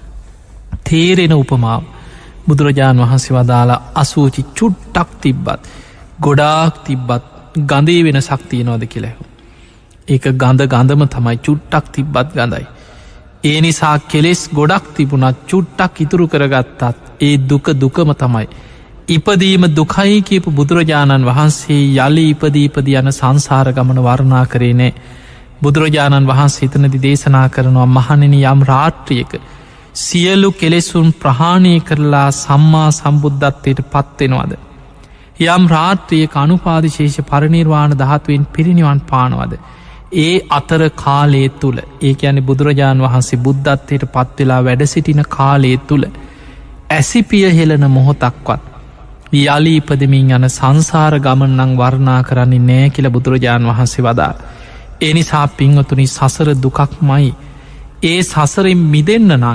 තේරෙන උපමාව බුදුරජාණන් වහන්සේ වදාලා අසූචි චුට්ටක් තිබ්බත් ගොඩාක් තිබ්බත් ගඳේ වෙන ශක්තියනෝද කියලෙහු. ඒක ගඳ ගඳම තමයි චුට්ටක් තිබ්බත් ගඳයි. ඒ නිසා කෙලෙස් ගොඩක් තිබුණත් චුට්ටක් ඉතුරු කරගත්තත් ඒ දුක දුකම තමයි. ඉපදීම දුකයි කියපු බුදුරජාණන් වහන්සේ යළි ඉපදීපදී යන සංසාර ගමන වර්ණා කරේ නෑ. බුදුරජාණන් වහන්සේ හිතනදි දේශනා කරනවා මහණෙනි යම් රාත්‍රියක සියලු කෙලෙසුන් ප්‍රහාණය කරලා සම්මා සම්බුද්ධත්වයට පත්වෙනවද. යම් රාත්‍රියක අනුපාදිශේෂ පරිනිර්වාණ ධාතුවෙන් පිරිනිවන් පානවද. ඒ අතර කාලය තුළ ඒ ඇනි බුදුරජාණන් වහන්සේ බුද්ධත්වයට පත්වෙලා වැඩ සිටින කාලය තුළ ඇසිපිය හෙලන මොහොතක්වත් යළි ඉපදමින් යන සංසාර ගමන්නං වර්ණා කරන්නේ නෑ කියල බුදුරජාණන් වහන්සේ වදා. එනිසා පින්වතුනි සසර දුකක්මයි. ඒ සසරින් මිදන්න නං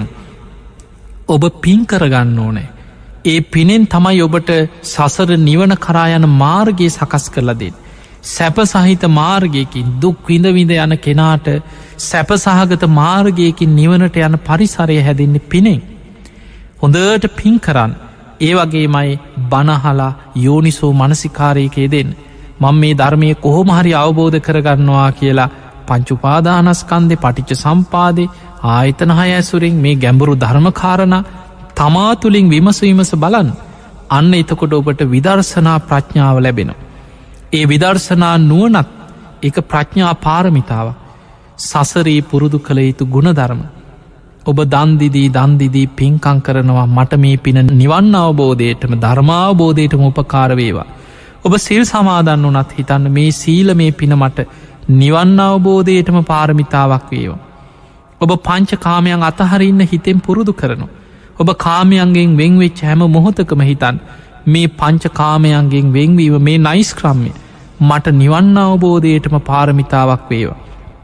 ඔබ පින් කරගන්න ඕනෑ. ඒ පිනෙන් තමයි ඔබට සසර නිවන කරායන මාර්ගයේ සකස් කරලා දෙන්න. සැප සහිත මාර්ගයකින් දුක් විඳවිඳ යන කෙනාට සැපසහගත මාර්ගයකින් නිවනට යන පරිසරය හැදෙන්නේ පිනෙන්. හොඳට පින් කරන්න. ඒ වගේමයි බණහලා යෝනිසෝ මනසිකාරයකේ දෙන්න. මං මේ ධර්මය කොහොමහරි අවබෝධ කරගන්නවා කියලා පංචුපාදානස්කන්දෙ පටිච්ච සම්පාදේ ආයතනහය ඇසුරින් මේ ගැඹුරු ධර්මකාරණ තමා තුළින් විමසීමස බලන් අන්න එතකොට ඔබට විදර්ශනා ප්‍රඥාව ලැබෙනවා. ඒ විදර්ශනා නුවනත් එක ප්‍රඥා පාරමිතාව සසරී පුරුදු කළ යුතු ගුණධර්ම. ඔබ දන්දිදී පින්කං කරනවා මට මේ පින නිවන් අවබෝධයටම ධර්මාවබෝධයටම උපකාරවේවා. ඔබ සිල් සමාදන්න වනත් හිතන්න මේ සීල මේ පින මට නිවන් අවබෝධයටම පාරමිතාවක් වේවා. ඔබ පංච කාමයන් අතහරඉන්න හිතෙන් පුරුදු කරනු. ඔබ කාමයන්ගෙන් වෙංවෙච්ච හැම මොහොතකම හිතන් මේ පංච කාමයන්ගෙන් වෙංවීම මේ නයිස්ක්‍රම්ය මට නිවන් අවබෝධයටම පාරමිතාවක් වේවා.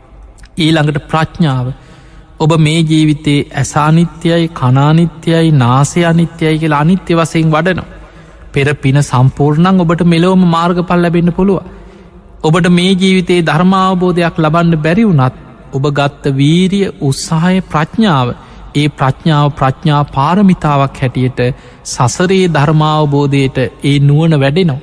ඊළඟට ප්‍රඥාව ඔබ මේ ජීවිතයේ ඇසානිත්‍යයි කනානිත්‍යයි නාසය අනිත්‍යයි කියලා අනිත්‍ය වසයෙන් වඩනවා. පෙර පින සම්පූර්ණං ඔබට මෙලොවම මාර්ගපල් ලැබෙන්න්න පුළුව. ඔබට මේ ජීවිතයේ ධර්මාවබෝධයක් ලබන්න බැරි වුනත් ඔබ ගත්ත වීරිය උත්සාහය ප්‍රඥාව ඒ ප්‍රඥා පාරමිතාවක් හැටියට සසරේ ධර්මාවබෝධයට ඒ නුවන වැඩෙනවා.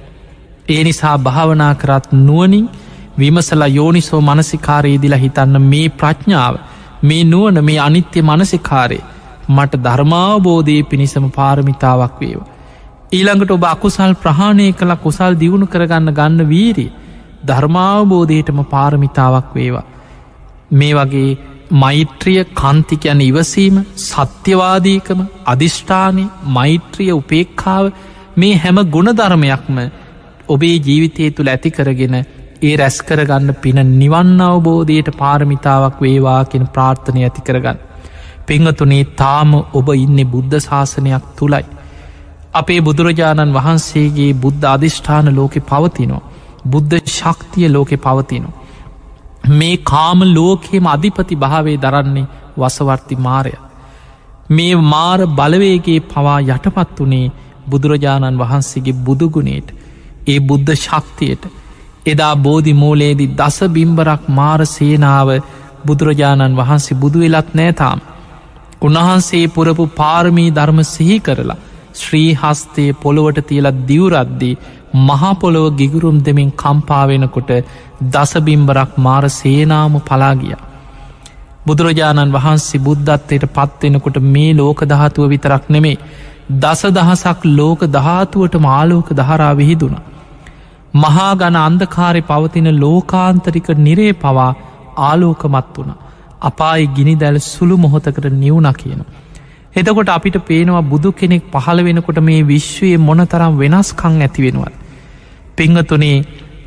ඒ නිසා භාවනා කරත් නුවනින් විමසලා යෝනිසෝ මනසිකාරයේ දිලා හිතන්න මේ ප්‍රඥාව මේ නුවන මේ අනිත්‍ය මනසිකාරය මට ධර්මාවබෝධය පිණිසම පාරමිතාවක් වේවා. ඊළඟට ඔබ අකුසල් ප්‍රහාණය කළ කුසල් දියුණු කරගන්න ගන්න වීරී ධර්මාවබෝධයටම පාරමිතාවක් වේවා. මේ වගේ මෛත්‍රිය කන්තිකයන ඉවසීම සත්‍යවාදීකම අධිෂ්ඨානය මෛත්‍රිය උපේක්ෂාව මේ හැම ගුණධර්මයක්ම ඔබේ ජීවිතය තුළ ඇති කරගෙන ඒ රැස් කරගන්න පින නිවන් අවබෝධයට පාරමිතාවක් වේවා කියෙන ප්‍රාර්ථනය ඇති කරගන්න. පිංහතුනේ තාම ඔබ ඉන්න බුද්ධ ශාසනයක් තුළයි. අපේ බුදුරජාණන් වහන්සේගේ බුද්ධ අධිෂ්ඨාන ලෝකෙ පවතිනෝ. බුද්ධ ශක්තිය ලෝකෙ පවතිනෝ. මේ කාම ලෝකෙම අධිපති භාවේ දරන්නේ වසවර්ති මාරය. මේ මාර බලවේගේ පවා යටපත් වනේ බුදුරජාණන් වහන්සේගේ බුදුගුණේට ඒ බුද්ධ ශක්තියට එදා බෝධි මූලේදී දස බිම්බරක් මාර සේනාව බුදුරජාණන් වහන්සේ බුදුවෙලත් නෑතාම්. උන්වහන්සේ පුරපු පාරමී ධර්ම සිහි කරලා ශ්‍රී හස්තේ පොළොවට තියලත් දිවරද්දී මහපොළොව ගිගුරුම් දෙමින් කම්පාවෙනකොට දසබිම්බරක් මාර සේනාම පලාගිය. බුදුරජාණන් වහන්සේ බුද්ධත්වයට පත්වෙනකොට මේ ලෝක දහතුව විතරක් නෙමේ දස දහසක් ලෝක දහතුවට මාලෝක දහරා විහිදුණ. මහාගන අන්දකාරය පවතින ලෝකාන්තරික නිරේ පවා ආලෝකමත් වුණ. අපායි ගිනි දැල් සුළු මොහොතකට නිවුණ කියන. එතකොට අපිට පේනවා බුදු කෙනෙක් පහළ වෙනකොට මේ විශ්වයේ මොනතරම් වෙනස්කං ඇති වෙනවද. පිංහතුනේ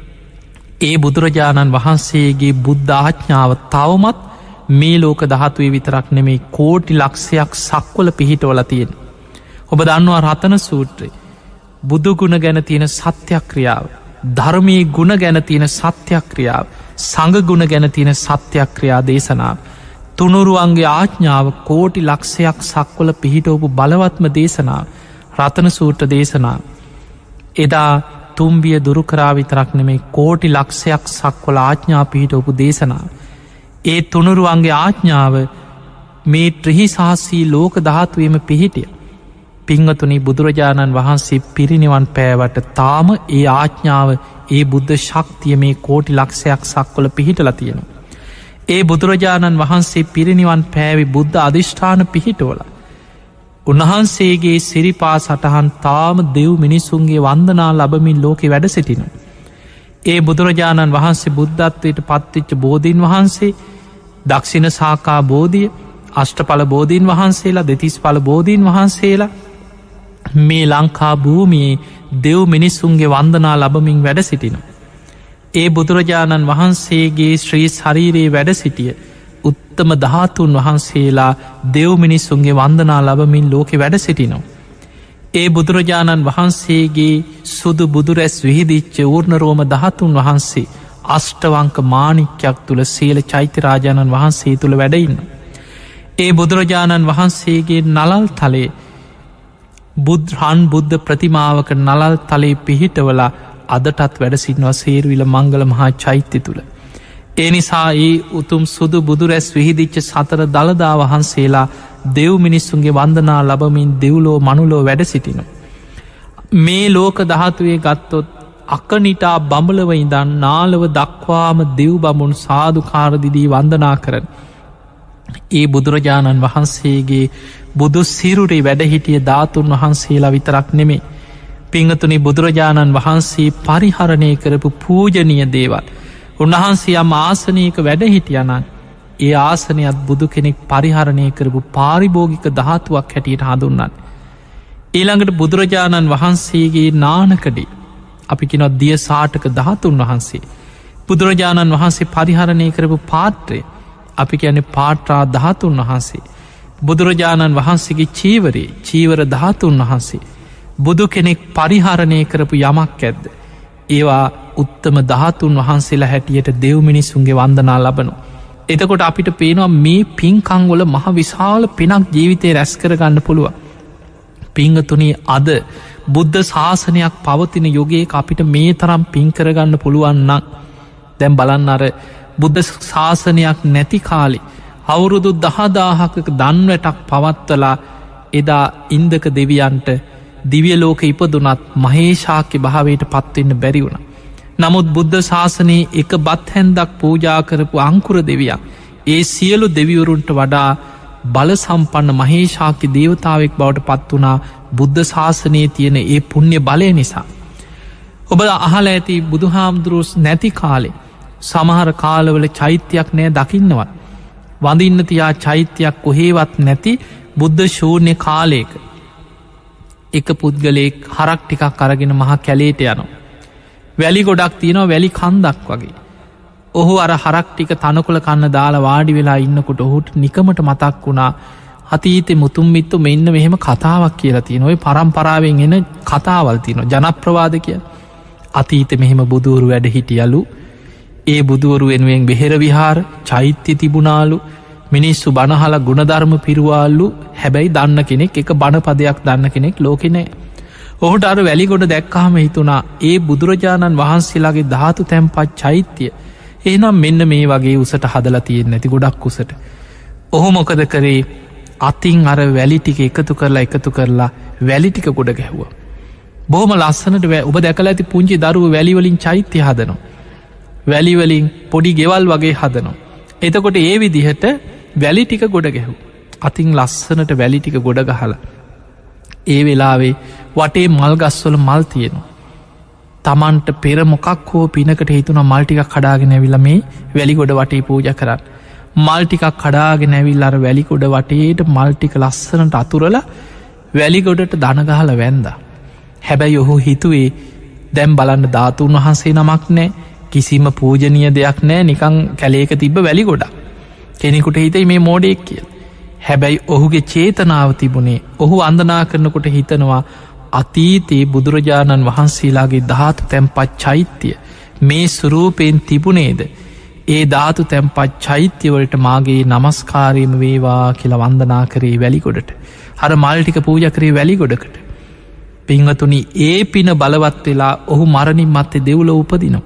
ඒ බුදුරජාණන් වහන්සේගේ බුද්ධ ආඥාව තවමත් මේ ලෝක දහතුවේ විතරක් නෙමේ කෝටි ලක්ෂයක් සක්වල පිහිටවල තියෙන. ඔබ දන්නවා රතන සූත්‍රය බුදුගුණ ගැන තියෙන සත්‍යක්‍රියාව ධර්මී ගුණ ගැන තියෙන සත්‍යක්‍රියාව සඟගුණ ගැන තියෙන සත්‍යක්‍රියා දේශනාව තුනුරුවන්ගේ ආඥාව කෝටි ලක්ෂයක් සක්වල පිහිටෝපු බලවත්ම දේශනාව රතන සූට්‍ර දේශනාව. එදා තුම්බිය දුරුකරා විතරක් නෙමේ කෝටි ලක්ෂයක් සක්වල ආඥා පිහිටෝපු දේශනාව. ඒ තුනුරුවන්ගේ ආඥාව මේ ත්‍රිහිසාසී ලෝක ධාතුවම පිහිටිය. පිංහතුනි බුදුරජාණන් වහන්සේ පිරිනිවන් පෑවට තාම ඒ ආඥාව ඒ බුද්ධ ශක්තිය මේ කෝටි ලක්ෂයක් සක්වල පිහිටල තියෙනවා. ඒ බුදුරජාණන් වහන්සේ පිරිනිවන් පෑවි බුද්ධ අධිෂ්ඨාන පිහිටෝල. උන්වහන්සේගේ සිරිපා සටහන් තාම දෙව් මිනිසුන්ගේ වන්දනා ලබමින් ලෝකෙ වැඩ සිටින. ඒ බුදුරජාණන් වහන්සේ බුද්ධත්වයට පත්තිච්ච බෝධීන් වහන්සේ දක්ෂිණ සාකා බෝධිය අෂ්ටඵල බෝධීන් වහන්සේලා දෙතිස් පල බෝධීන් වහන්සේලා මේ ලංකා භූමියේ දෙව් මිනිස්සුන්ගේ වන්දනා ලබමින් වැඩ සිටින. ඒ බුදුරජාණන් වහන්සේගේ ශ්‍රී ශරීරයේ වැඩ සිටිය උත්තම ධාතුන් වහන්සේලා දෙව් මිනිස්සුන්ගේ වන්දනා ලබමින් ලෝකෙ වැඩ සිටිනවා. ඒ බුදුරජාණන් වහන්සේගේ සුදු බුදුරැස් විහිදිච්ච ඌර්ණරෝම ධාතුන් වහන්සේ අෂ්ටවංක මානික්‍යයක් තුළ සීල චෛත්‍යරාජාණන් වහන්සේ තුළ වැඩඉන්න. ඒ බුදුරජාණන් වහන්සේගේ නලල් තලේ බුද්ධන් බුද්ධ ප්‍රතිමාවක නලල් තලේ පිහිටවලා අදටත් වැඩසිටනවා සේරුවිල මංගල මහා චෛත්‍ය තුළ. ඒ නිසා ඒ උතුම් සුදු බුදුරැස් විහිදිච්ච සතර දළදා වහන්සේලා දෙව් මිනිස්සුන්ගේ වන්දනා ලබමින් දෙව්ලෝ මනුලෝ වැඩ සිටින. මේ ලෝක දහතුවේ ගත්තොත් අකනිටා බඹලව ඉඳන් නාලව දක්වාම දෙව් බමුණු සාධකාරදිදී වන්දනා කරන. ඒ බුදුරජාණන් වහන්සේගේ බුදු සිරුරේ වැඩහිටිය ධාතුන් වහන්සේලා විතරක් නෙමේ. පිංහතුනි බුදුරජාණන් වහන්සේ පරිහරණය කරපු පූජනීය දේවල්. උන්වහන්සේ යම් ආසනයක වැඩහිටියනන් ඒ ආසනයත් බුදු කෙනෙක් පරිහරණය කරපු පාරිභෝගික ධාතුවක් හැටියට හඳුන්නන්න. ඊළඟට බුදුරජාණන් වහන්සේගේ නානකඩේ අපි කෙනොත් දිය සාටක ධාතුන් වහන්සේ. බුදුරජාණන් වහන්සේ පරිහරණය කරපු පාත්‍රය අපි කියන පාට්‍රා ධාතුන් වහන්සේ. බුදුරජාණන් වහන්සේගේ චීවරේ චීවර ධාතුන් වහන්සේ. බුදු කෙනෙක් පරිහරණය කරපු යමක් ඇද්ද. ඒවා උත්තම ධාතුන් වහන්සේලා හැටියට දෙව් මිනිස්සුන්ගේ වන්දනා ලබනු. එතකොට අපිට පේනවා මේ පින්කංවල මහ විශාල පිනක් ජීවිතය රැස් කරගන්න පුළුව. පිංගතුනී අද බුද්ධ ශාසනයක් පවතින යොගේක අපිට මේ තරම් පින්කරගන්න පුළුවන්නම් දැම් බලන්න අර බුද්ධ ශාසනයක් නැති කාලි අවුරුදු 10,000ක දන්වැටක් පවත්වලා එදා ඉන්දක දෙවියන්ට දිවිය ලෝක ඉපදුනත් මහේශාක්‍ය භාවයට පත්වෙන්න බැරි වුණ. නමුත් බුද්ධ ශාසනයේ එක බත් හැන්දක් පූජා කරපු අංකුර දෙවියක් ඒ සියලු දෙවිවරුන්ට වඩා බල සම්පන්න මහේශාක්‍ය දේවතාවෙක් බවට පත් වනා බුද්ධ ශාසනයේ තියෙන ඒ පුුණ්‍ය බලය නිසා. ඔබ අහල ඇති බුදුහාමුදුරුවස් නැති කාලේ සමහර කාලවල චෛත්‍යයක් නෑ දකින්නවත්. වඳින්න තියා චෛත්‍යයක් කොහේවත් නැති බුද්ධ ශූන්‍ය කාලයක එක පුද්ගලයෙක් හරක් ටිකක් අරගෙන මහ කැලේට යනවා. වැලි ගොඩක් තියෙනවා වැලි කන්දක් වගේ. ඔහු අර හරක් ටික තනකොළ කන්න දාලා වාඩි වෙලා ඉන්නකොට ඔහුට නිකමට මතක් වුණා අතීතෙ මුතුම්මිත්තු මෙන්න මෙහෙම කතාවක් කියලා තියෙන ඔය පරම්පරාවෙන් එන කතාවල් තියෙන ජනප්‍රවාද කිය. අතීත මෙහෙම බුදුවරු වැඩ හිටියලු ඒ බුදුවරු වෙනුවෙන් බෙහෙර විහාර චෛත්‍ය තිබුණාලු මිනිස්සු බණහල ගුණධර්ම පිරුවාල්ලු හැබැයි දන්න කෙනෙක් එක බණපදයක් දන්න කෙනෙක් ලෝකෙනෑ. ඔහුට අර වැලිගොඩ දැක්කාම හිතුනා ඒ බුදුරජාණන් වහන්සේලාගේ ධාතු තැන්පත් චෛත්‍යය එහනම් මෙන්න මේ වගේ උසට හදලා තියෙන් නැති ගොඩක් උසට. ඔහු මොකද කරේ අතින් අර වැලිටික එකතු කරලා වැලිටික ගොඩ ගැහුව. බොහම ලස්සනට ඔබ දැකලා ඇති පුංචි දරුව වැලිවලින් චෛත්‍ය හදනවා. වැලිවලින් පොඩි ගෙවල් වගේ හදනවා. එතකොට ඒ විදිහට වැලිටික ගොඩ ගැහු. අතින් ලස්සනට වැලිටික ගොඩ ගහල. ඒ වෙලාවේ වටේ මල් ගස්වල මල් තියෙනවා. තමන්ට පෙර මොකක් හෝ පිනකට හිතුන මල්ටිකක් කඩාගෙන ඇවිල මේ වැලිගොඩ වටේ පූජ කරන්න. මල්ටිකක් කඩාගෙන ඇවිල් අර වැලිකොඩ වටේට මල්ටික ලස්සනට අතුරල වැලිගොඩට දනගහල වැන්ද. හැබැයි ඔහු හිතුවේ දැම් බලන්න ධාතුන් වහන්සේ නමක් නෑ කිසිම පූජනය දෙයක් නෑ නිකං කැලේක තිබ්බ වැලි ගොඩ කෙනෙකුට හිතයි මේ මෝඩෙක් කිය. හැබැයි ඔහුගේ චේතනාව තිබුණේ ඔහු අන්දනා කරනකොට හිතනවා අතීතයේ බුදුරජාණන් වහන්සේලාගේ ධාතු තැන්පත් චෛත්‍යය මේ සුරූපයෙන් තිබුණේද ඒ ධාතු තැන්පත් චෛත්‍යවලට මාගේ නමස්කාරයම වේවා කියලා වන්දනා කරේ වැලිගොඩට හර මල්ටික පූජ කරේ වැලිගොඩකට. පිංහතුනි ඒ පින බලවත් වෙලා ඔහු මරණින් මත්තේ දෙව්ල උපදිනවා.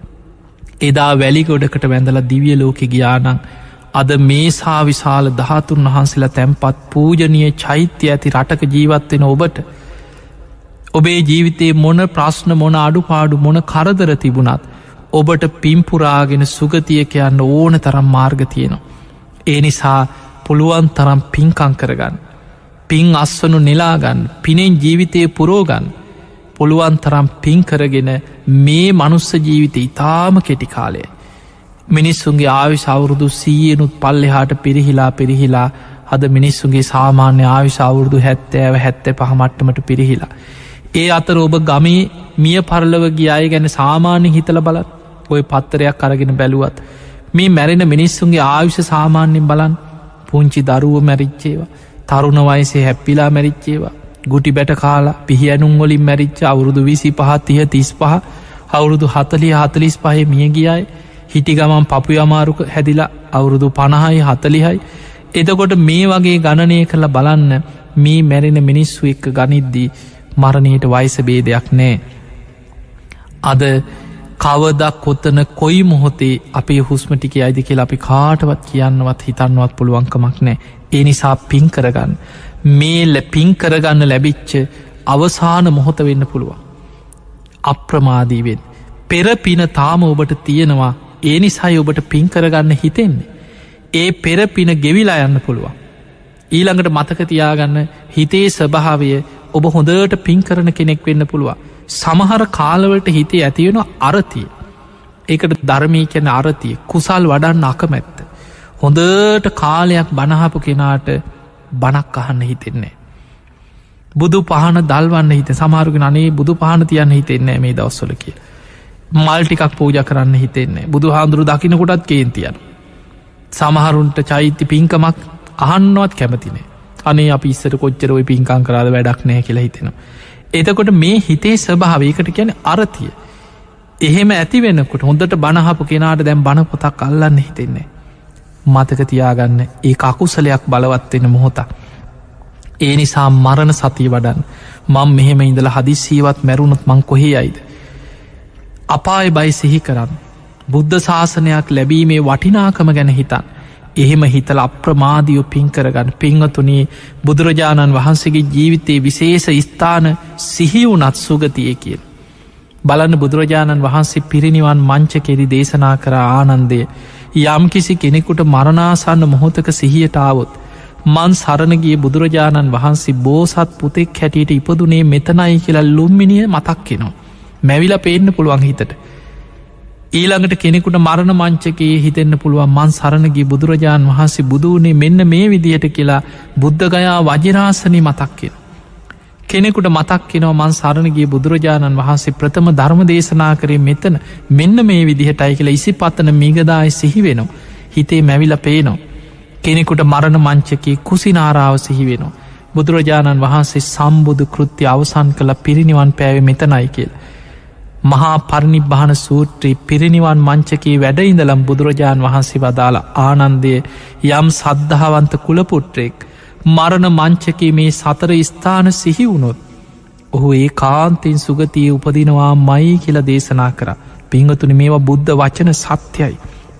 එදා වැලිගොඩකට වැඳල දිවිය ලෝකෙ ගියානං අද මේ සා විශාල ධාතුන් වහන්සේලා තැන්පත් පූජනය චෛත්‍ය ඇති රටක ජීවත්වෙන ඔබට ඔබේ ජීවිතේ මොන ප්‍රශ්න මොන අඩුපාඩු මොන කරදර තිබුණත් ඔබට පිම්පුරාගෙන සුගතියක යන්න ඕන තරම් මාර්ග තියෙනවා. ඒ නිසා පුළුවන් තරම් පින්කං කරගන්න. පින් අස්වනු නෙලාගන්න, පිනෙන් ජීවිතය පුරෝගන්න. පුළුවන් තරම් පින් කරගෙන මේ මනුස්ස ජීවිතය ඉතාම කෙටි කාලය. මිනිස්සුන්ගේ ආවිශ අවුරුදු 100නුත් පල්ලෙහාට පිරිහිලා අද මිනිස්සුන්ගේ සාමාන්‍ය ආවිශ අවුරුදු 70-75 මට්ටමට පිරිහිලා. ඒ අතර ඔබ ගමේ මිය පරලව ගිය අය ගැන සාමාන්‍ය හිතල බලත්. ඔය පත්තරයක් අරගෙන බැලුවත් මේ මැරෙන මිනිස්සුන්ගේ ආවිශ සාමාන්‍යෙන් බලන්. පුංචි දරුව මැරිච්චේවා, තරුණ වයසේ හැප්පිලා මැරිච්චේවා, ගුටි බැට කාලා පිහියනුම් වලින් මැරිච්ච අවුරුදු 25-30-35, අවුරුදු 40-45 මිය ගියයි. හිටි ගමන් පපු අමාරුක හැදිලා අවුරුදු 50-40යි. එතකොට මේ වගේ ගණනය කරලා බලන්න මේ මැරෙන මිනිස්සු එක්ක ගනිද්දී මරණයට වයස බේදයක් නෑ. අද කවදක් කොත්තන කොයි මොහොතේ අපේ හුස්ම ටික අයිද කියලා අපි කාටවත් කියන්නවත් හිතන්නවත් පුළුවන්කමක් නෑ. ඒ නිසා පින් කරගන්න. මේ පින් කරගන්න ලැබිච්ච අවසාන මොහොත වෙන්න පුළුවන්. අප්‍රමාදීවෙන් පෙර පින තාම ඔබට තියෙනවා. ඒ නිසායි ඔබට පින් කරගන්න හිතෙන්නේ. ඒ පෙර පින ගෙවිලා යන්න පුළුවන්. ඊළඟට මතක තියාගන්න හිතේ ස්වභාවය ඔබ හොඳට පින් කරන කෙනෙක් වෙන්න පුළුවන්. සමහර කාලවලට හිතේ ඇතිවෙන අරතිය. ඒකට ධර්මී කියන අරතිය කුසල් වඩන්න අකමැත්ත. හොඳට කාලයක් බණහපු කෙනාට බණක් අහන්න හිතෙන්නේ. බුදු පහන දල්වන්න හිත සමහරුගෙන අනේ බුදු පහන තියන්න හිතෙන්නේ මේ දවස්වල කිය. මල් ටිකක් පූජ කරන්න හිතෙන්නේ. බුදු හාමුදුරු දකින්නකොටත් කේන්තියන. සමහරුන්ට චෛත්‍ය පින්කමක් අහන්නවත් කැමතිනේ. අනේ අපි ඉස්සර කොච්චර ඔය පින්කම් කරාද වැඩක් නැහැ කියලා හිතෙනවා. එතකොට මේ හිතේ ස්වභාවයකට කියන්නේ අරතිය. එහෙම ඇති වෙනකොට හොඳට බණහපු කෙනාට දැන් බණ පොතක් අල්ලන්න හිතෙන්නේ. මතක තියාගන්න ඒක අකුසලයක් බලවත් වෙන මොහොතක්. ඒ නිසා මරණ සතිය වඩන්න. මම මෙහෙම ඉඳලා හදිස්සියවත් මැරුණොත් මං කොහේ යයිද? අපාය බය සිහි කරන්න. බුද්ධ ශාසනයක් ලැබීමේ වටිනාකම ගැන හිතන්. එහෙම හිතල අප්‍රමාදියෝ පින් කරගන්න. පින්වතුනි, බුදුරජාණන් වහන්සේගේ ජීවිතයේ විශේෂ ස්ථාන සිහිවුනත් සුගතිය කියන. බලන්න බුදුරජාණන් වහන්සේ පිරිනිවන් මංචකෙරි දේශනා කර ආනන්දය යම් කිසි කෙනෙකුට මරණාසන්න මොහොතක සිහියට ආවොත් මන් සරණගිය බුදුරජාණන් වහන්සේ බෝසත් පුතෙක් හැටියට ඉපදුනේ මෙතනයි කියලා ලුම්මිනිය මතක් කෙනවා. මැවිලා පේන්න පුළුවන් හිතට. ඊළඟට කෙනෙකුට මරණ මංචකයේ හිතෙන්න පුළුවන් මන් සරණගිය බුදුරජාණන් වහන්සේ බුදුනේ මෙන්න මේ විදියට කියලා බුද්ධගයා වජිරාසනය මතක් කියෙන. කෙනෙකුට මතක් කෙනව මන් සරණගිය බුදුරජාණන් වහන්සේ ප්‍රථම ධර්ම දේශනා කරේ මෙතන මෙන්න මේ විදිහටයි කියලා ඉසිපත්තන මිගදාය සිහි වෙනවා. හිතේ මැවිලා පේනවා. කෙනෙකුට මරණ මංචකයේ කුසිනාරාව සිහි වෙනවා. බුදුරජාණන් වහන්සේ සම්බුදු කෘත්‍ය අවසන් කළ පිරිනිවන් පෑවේ මෙතනයි කියලා. මහා පරිනිබ්බාන සූත්‍රයේ පිරිනිවන් මංචකයේ වැඩඉඳලම් බුදුරජාණන් වහන්සේ වදාළ ආනන්දය යම් සද්ධාවන්ත කුලපුට්‍රෙක් මරණ මංචකයේ මේ සතර ස්ථාන සිහි වුණොත් ඔහු ඒ කාන්තෙන් සුගතිය උපදිනවා මයි කියලා දේශනා කර. පිංගතුනි, මේවා බුද්ධ වචන සත්‍යයි.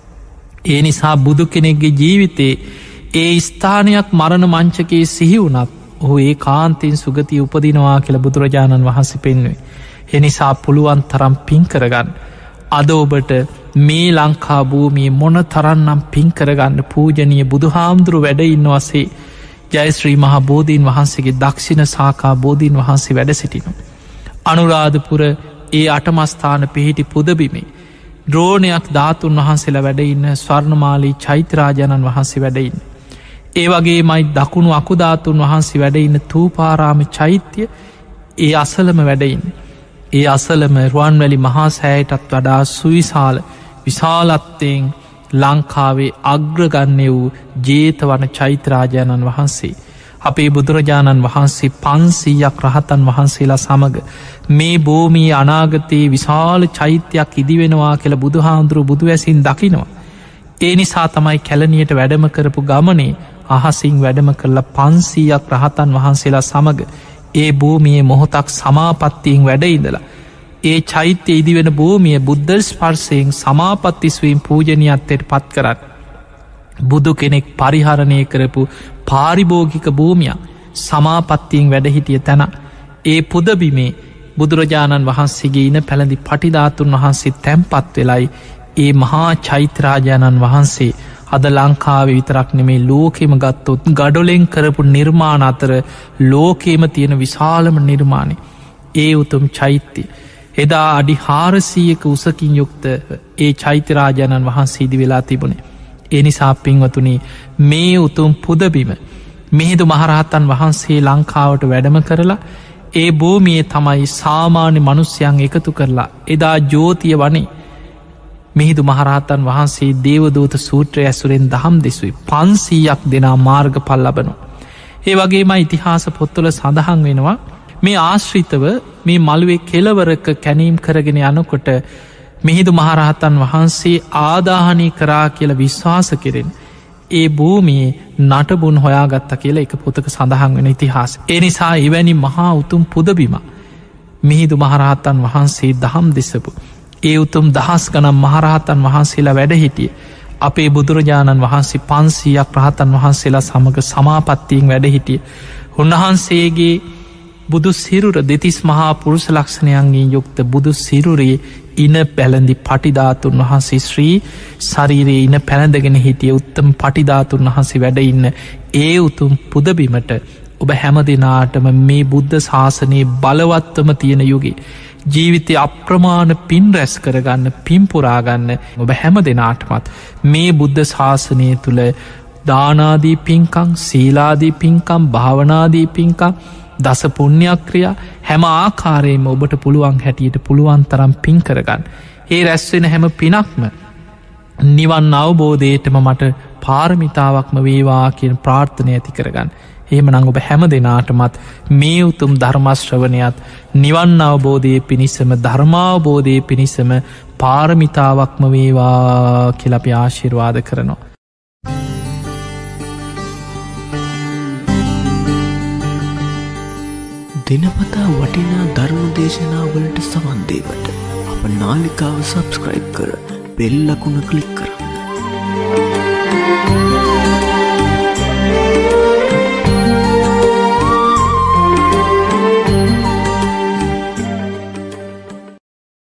ඒ නිසා බුදු කෙනෙක්ගේ ජීවිතේ ඒ ස්ථානයක් මරණ මංචකයේ සිහි වුණත් ඔහු ඒ කාන්තෙන් සුගතිය උපදිනවා කියලා බුදුරජාණන් වහන්සේ පෙන්වේ. එනිසා පුළුවන් තරම් පින් කරගන්න. අද ඔබට මේ ලංකා භූමියේ මොන තරන්නම් පින් කරගන්න පූජනීය බුදුහාමුදුරු වැඩ ඉන්නවසේ ජයශ්‍රී මහා බෝධීන් වහන්සේගේ දක්ෂිණ සාකා බෝධීන් වහන්සේ වැඩ සිටිනු. අනුරාධපුර ඒ අටමස්ථාන පිහිටි පුදබිමේ ද්‍රෝණයක් ධාතුන් වහන්සේලා වැඩඉන්න ස්වර්ණමාලී චෛත්‍යරාජාණන් වහන්සේ වැඩඉන්න. ඒ වගේ මයි දකුණු අකුධාතුන් වහන්සේ වැඩඉන්න තූපාරාම චෛත්‍ය ඒ අසලම වැඩඉන්න. ඒ අසලම රුවන්වැලි මහා සෑයටත් වඩා සුවිශාල විශාලත්තයෙන් ලංකාවේ අග්‍රගන්න වූ ජේතවන චෛත්‍යරාජාණන් වහන්සේ අපේ බුදුරජාණන් වහන්සේ 500ක් රහතන් වහන්සේලා සමඟ මේ භූමී අනාගතයේ විශාල චෛත්‍යයක් ඉදිවෙනවා කියලා බුදුහාමුදුරු බුදුවැසින් දකිනවා. ඒ නිසා තමයි කැලණියට වැඩම කරපු ගමනේ අහසින් වැඩම කරලා 500ක් රහතන් වහන්සේලා සමඟ ඒ භූමියේ මොහොතක් සමාපත්තියෙන් වැඩඉඳලා ඒ චෛත්‍ය ඉදිවෙන භූමිය බුද්ධ ස්පර්ශයෙන් සමාපත්තිස්වීම් පූජනීයත්වයට පත් කරන්න. බුදු කෙනෙක් පරිහරණය කරපු පාරිභෝගික භූමියක් සමාපත්තියෙන් වැඩහිටිය තැන ඒ පුදබිමේ බුදුරජාණන් වහන්සේගේ ඉන පැළඳි පටිධාතුන් වහන්සේ තැන්පත් වෙලයි ඒ මහා චෛත්‍යරාජාණන් වහන්සේ අද ලංකාව විතරක් නෙමේ ලෝකෙම ගත්තොත් ගඩොලෙන් කරපු නිර්මාණ අතර ලෝකේම තියෙන විශාලම නිර්මාණය ඒ උතුම් චෛත්‍ය එදා අඩි 400ක උසකින් යුක්ත ඒ චෛත්‍යරාජාණන් වහන්සේ ඉදි වෙලා තිබුණේ. ඒ නිසා පින්වතුනි මේ උතුම් පුදබිම මිහිඳු මහරහතන් වහන්සේ ලංකාවට වැඩම කරලා ඒ භූමියේ තමයි සාමාන්‍ය මනුස්්‍යයන් එකතු කරලා එදා ජෝතිය වනේ මිහිදු මහරහතන් වහන්සේ දේවදූත සූත්‍රය ඇසුරෙන් දහම් දෙසුයි 500ක් දෙනා මාර්ග පල් ලබනු. ඒ වගේම ඉතිහාස පොත්වල සඳහන් වෙනවා මේ ආශ්‍රිතව මේ මළුවේ කෙලවරක කැනීම් කරගෙන යනකොට මිහිදු මහරහතන් වහන්සේ ආදාහනය කරා කියල විශ්වාස කෙරෙන් ඒ භූමියේ නටබුන් හොයාගත්ත කියලා එක පොතක සඳහන් වෙන ඉතිහාස. ඒ නිසා එවැනි මහා උතුම් පුදබිම මිහිදු මහරහතන් වහන්සේ දහම් දෙසපු ඒ උතුම් දහස් ගනම් මහරහතන් වහන්සේලා වැඩ හිටිය අපේ බුදුරජාණන් වහන්සේ 500ක් රහතන් වහන්සේලා සමඟ සමාපත්තියෙන් වැඩ හිටිය උන්වහන්සේගේ බුදු සිරුර දෙතිස් මහා පුරුෂ ලක්ෂණයන්ගේ යුක්ත බුදු සිරුරේ ඉන පැළඳි පටිධාතුන් වහන්සේ ශ්‍රී ශරීරයේ ඉන පැළඳගෙන හිටිය උත්තම පටිධාතුන් වහන්සේ වැඩ ඉන්න ඒ උතුම් පුදබිමට ඔබ හැම දෙනාටම මේ බුද්ධ ශාසනයේ බලවත්වම තියෙන යුගේ ජීවිතය අප්‍රමාණ පින් රැස් කරගන්න පින්පුරාගන්න ඔබ හැම දෙනාටමත් මේ බුද්ධ ශාසනය තුළ දානාදී පින්කං සීලාදී පින්කම් භාවනාදී පින්කම් දස පුුණ්‍යක්‍රියා හැම ආකාරයම ඔබට පුළුවන් හැටියට පුළුවන් තරම් පින් කරගන්න. ඒ රැස්වෙන හැම පිනක්ම නිවන් අවබෝධයටම මට පාරමිතාවක්ම වේවා කියන ප්‍රාර්ථනය ඇති කරගන්න. එහෙම නං ඔබ හැම දෙනාටමත් මේ උතුම් ධර්මශ්‍රවනයත් නිවන් අවබෝධය පිණිසම ධර්මාවබෝධය පිණිසම පාරමිතාවක්ම වේවා කියලපි ආශිර්වාද කරනවා. දිනපතා වටිනා ධර්ම දේශනාවලට සවන්දේවට අප නාලිකාව සබස්ක්‍රයිබ් කර බෙල් ලකුණ ක්ලික් කරන්න.